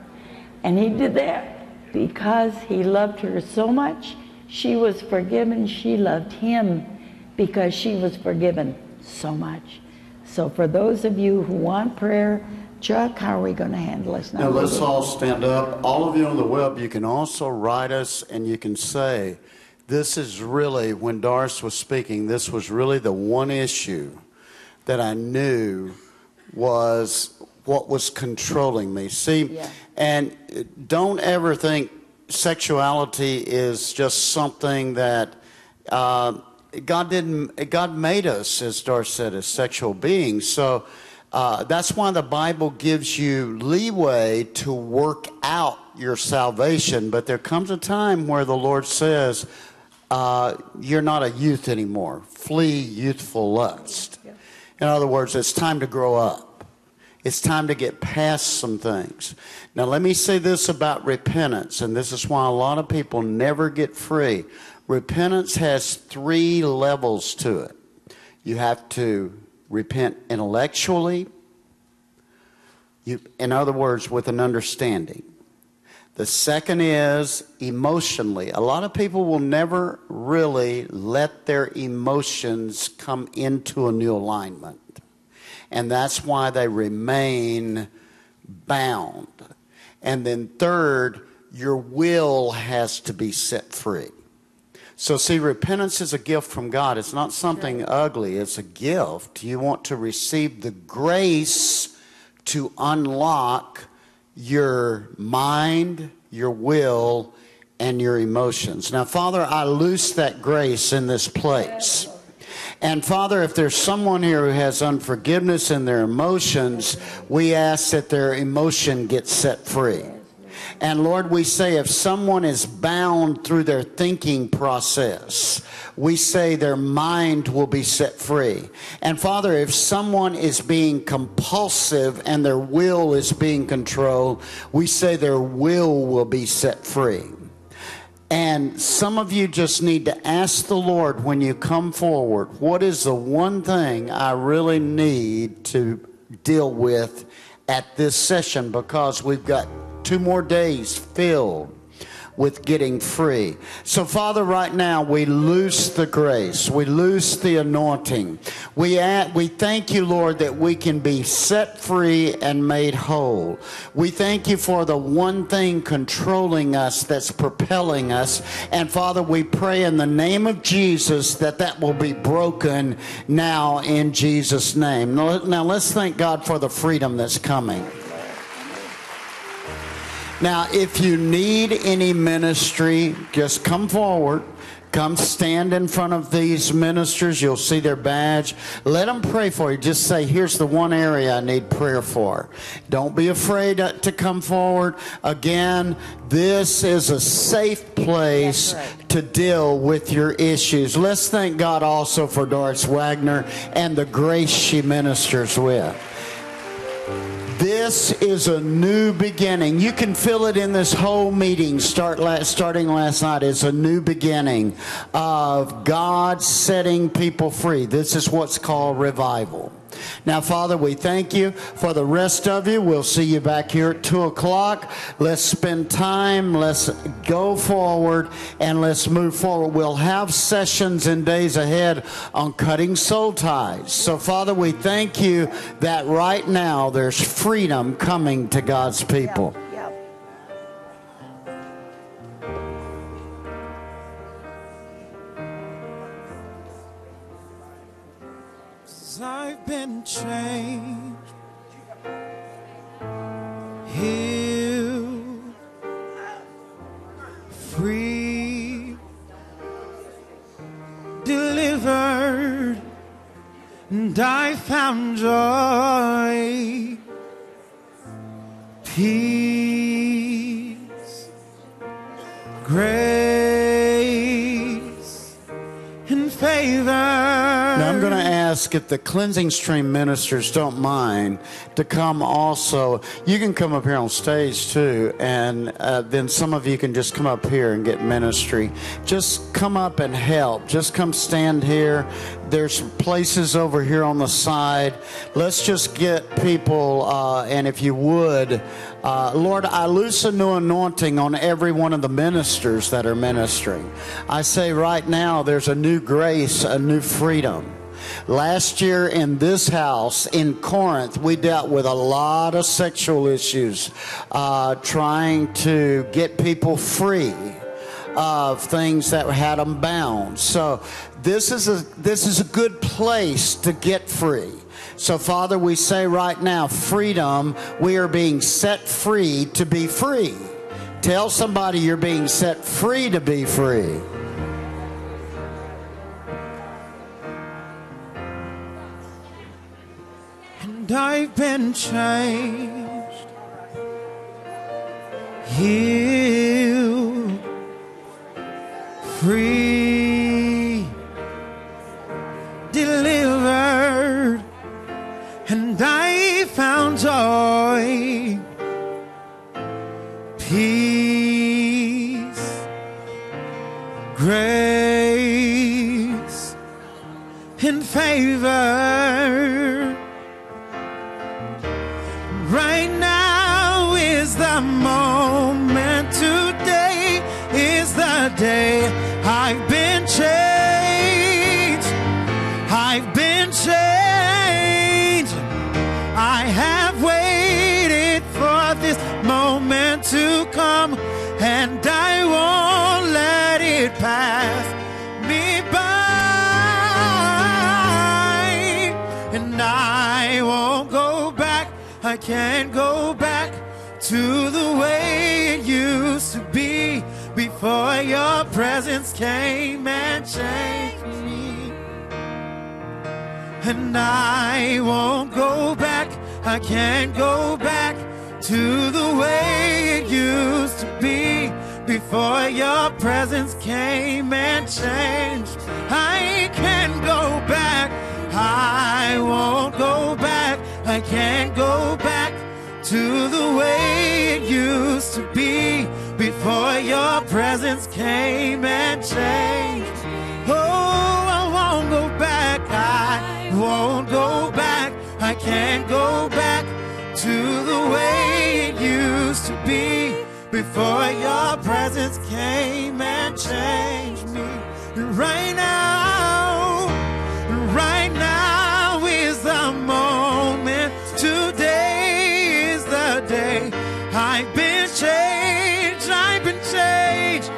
And he did that because he loved her so much. She was forgiven. She loved him because she was forgiven so much. So for those of you who want prayer, Chuck, how are we going to handle this now? Now let's all stand up. All of you on the web, you can also write us and you can say, this is really, when Doris was speaking, this was really the one issue that I knew was what was controlling me. See, yeah. And don't ever think sexuality is just something that uh, God didn't, God made us, as Doris said, as sexual beings. So uh, that's why the Bible gives you leeway to work out your salvation. But there comes a time where the Lord says, uh, you're not a youth anymore. Flee youthful lust. In other words, it's time to grow up. It's time to get past some things. Now, let me say this about repentance, and this is why a lot of people never get free. Repentance has three levels to it. You have to repent intellectually, you, in other words, with an understanding. The second is emotionally. A lot of people will never really let their emotions come into a new alignment. And that's why they remain bound. And then third, your will has to be set free. So see, repentance is a gift from God. It's not something sure. ugly. It's a gift. You want to receive the grace to unlock your mind, your will, and your emotions. Now, Father, I loose that grace in this place. And Father, if there's someone here who has unforgiveness in their emotions, we ask that their emotion gets set free. And Lord, we say if someone is bound through their thinking process, we say their mind will be set free. And Father, if someone is being compulsive and their will is being controlled, we say their will will be set free. And some of you just need to ask the Lord when you come forward, what is the one thing I really need to deal with at this session? Because we've got two more days filled with getting free. So Father, right now we loose the grace, we loose the anointing. We add, we thank you, Lord, that we can be set free and made whole. We thank you for the one thing controlling us that's propelling us. And Father, we pray in the name of Jesus that that will be broken now in Jesus' name. Now, now let's thank God for the freedom that's coming. Now, if you need any ministry, just come forward. Come stand in front of these ministers. You'll see their badge. Let them pray for you. Just say, here's the one area I need prayer for. Don't be afraid to come forward. Again, this is a safe place right. to deal with your issues. Let's thank God also for Doris Wagner and the grace she ministers with. This is a new beginning. You can feel it in this whole meeting start last, starting last night. It's a new beginning of God setting people free. This is what's called revival. Now, Father, we thank you for the rest of you. We'll see you back here at two o'clock. Let's spend time. Let's go forward and let's move forward. We'll have sessions in days ahead on cutting soul ties. So, Father, we thank you that right now there's freedom coming to God's people. Yep. I've been changed, healed, free, delivered, and I found joy, peace, grace, and favor. Now I'm going to ask ask if the Cleansing Stream ministers don't mind to come also. You can come up here on stage too, and uh, then some of you can just come up here and get ministry. Just come up and help. Just come stand here. There's places over here on the side. Let's just get people, uh, and if you would, uh, Lord, I loose a new anointing on every one of the ministers that are ministering. I say right now there's a new grace, a new freedom. Last year in this house in Corinth, we dealt with a lot of sexual issues, uh, trying to get people free of things that had them bound. So this is a this is a good place to get free. So Father, we say right now, freedom, we are being set free to be free. Tell somebody you're being set free to be free. And I've been changed, healed, free, delivered, and I found joy, peace, grace, and favor. Right now is the moment. Today is the day. I've been changed. I've been changed. I have waited for this moment to come, and I won't let it pass me by. And I won't go back. I can't go back to the way it used to be before your presence came and changed me. And I won't go back, I can't go back to the way it used to be before your presence came and changed. I can't go back, I won't go back, I can't go back to the way it used to be before your presence came and changed. Oh, I won't go back, I won't go back, I can't go back to the way it used to be before your presence came and changed me. Right now, right now is the moment. Today is the day. I've been changed, I've been changed.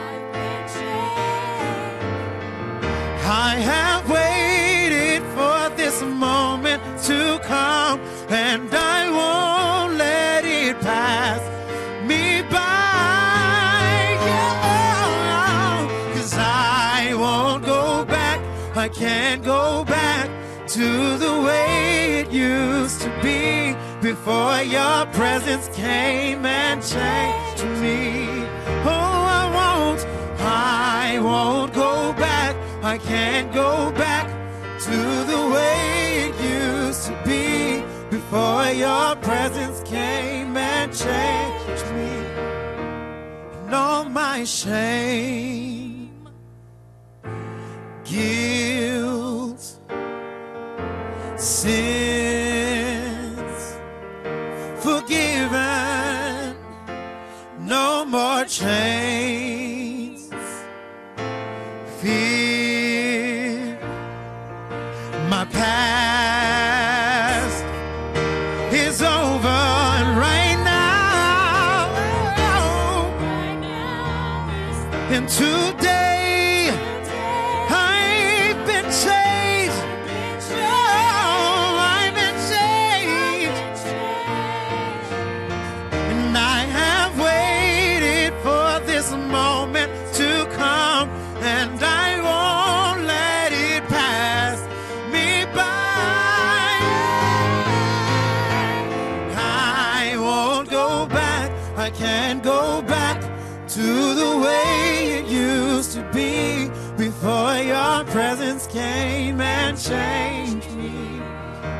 I have waited for this moment to come, and I won't let it pass me by. Yeah. 'Cause I won't go back, I can't go back to the way it used to be before your presence came and changed me. Oh, I won't, I won't go back, I can't go back to the way it used to be before your presence came and changed me. And all my shame, guilt, sins forgiven, no more chains, fear, my past is over, and right now, right now and today, I've been changed. Oh, I've been changed, and I have waited for this moment to come, and I won't let it pass me by. I won't go back, I can't go back to the way it used to be before your presence came and changed me.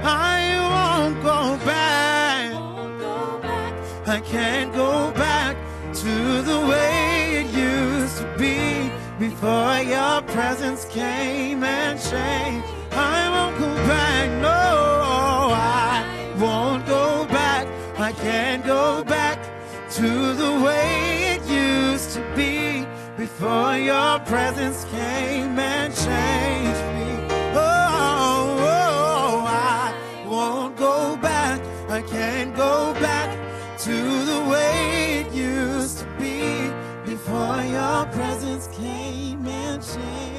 I won't go back. I can't go back to the way it used to be before your presence came and changed. I won't go back, no, I won't go back. I can't go back to the way it used to be before your presence came and changed me. Oh, oh, I won't go back. I can't go back to the way it used to be before your presence came and changed.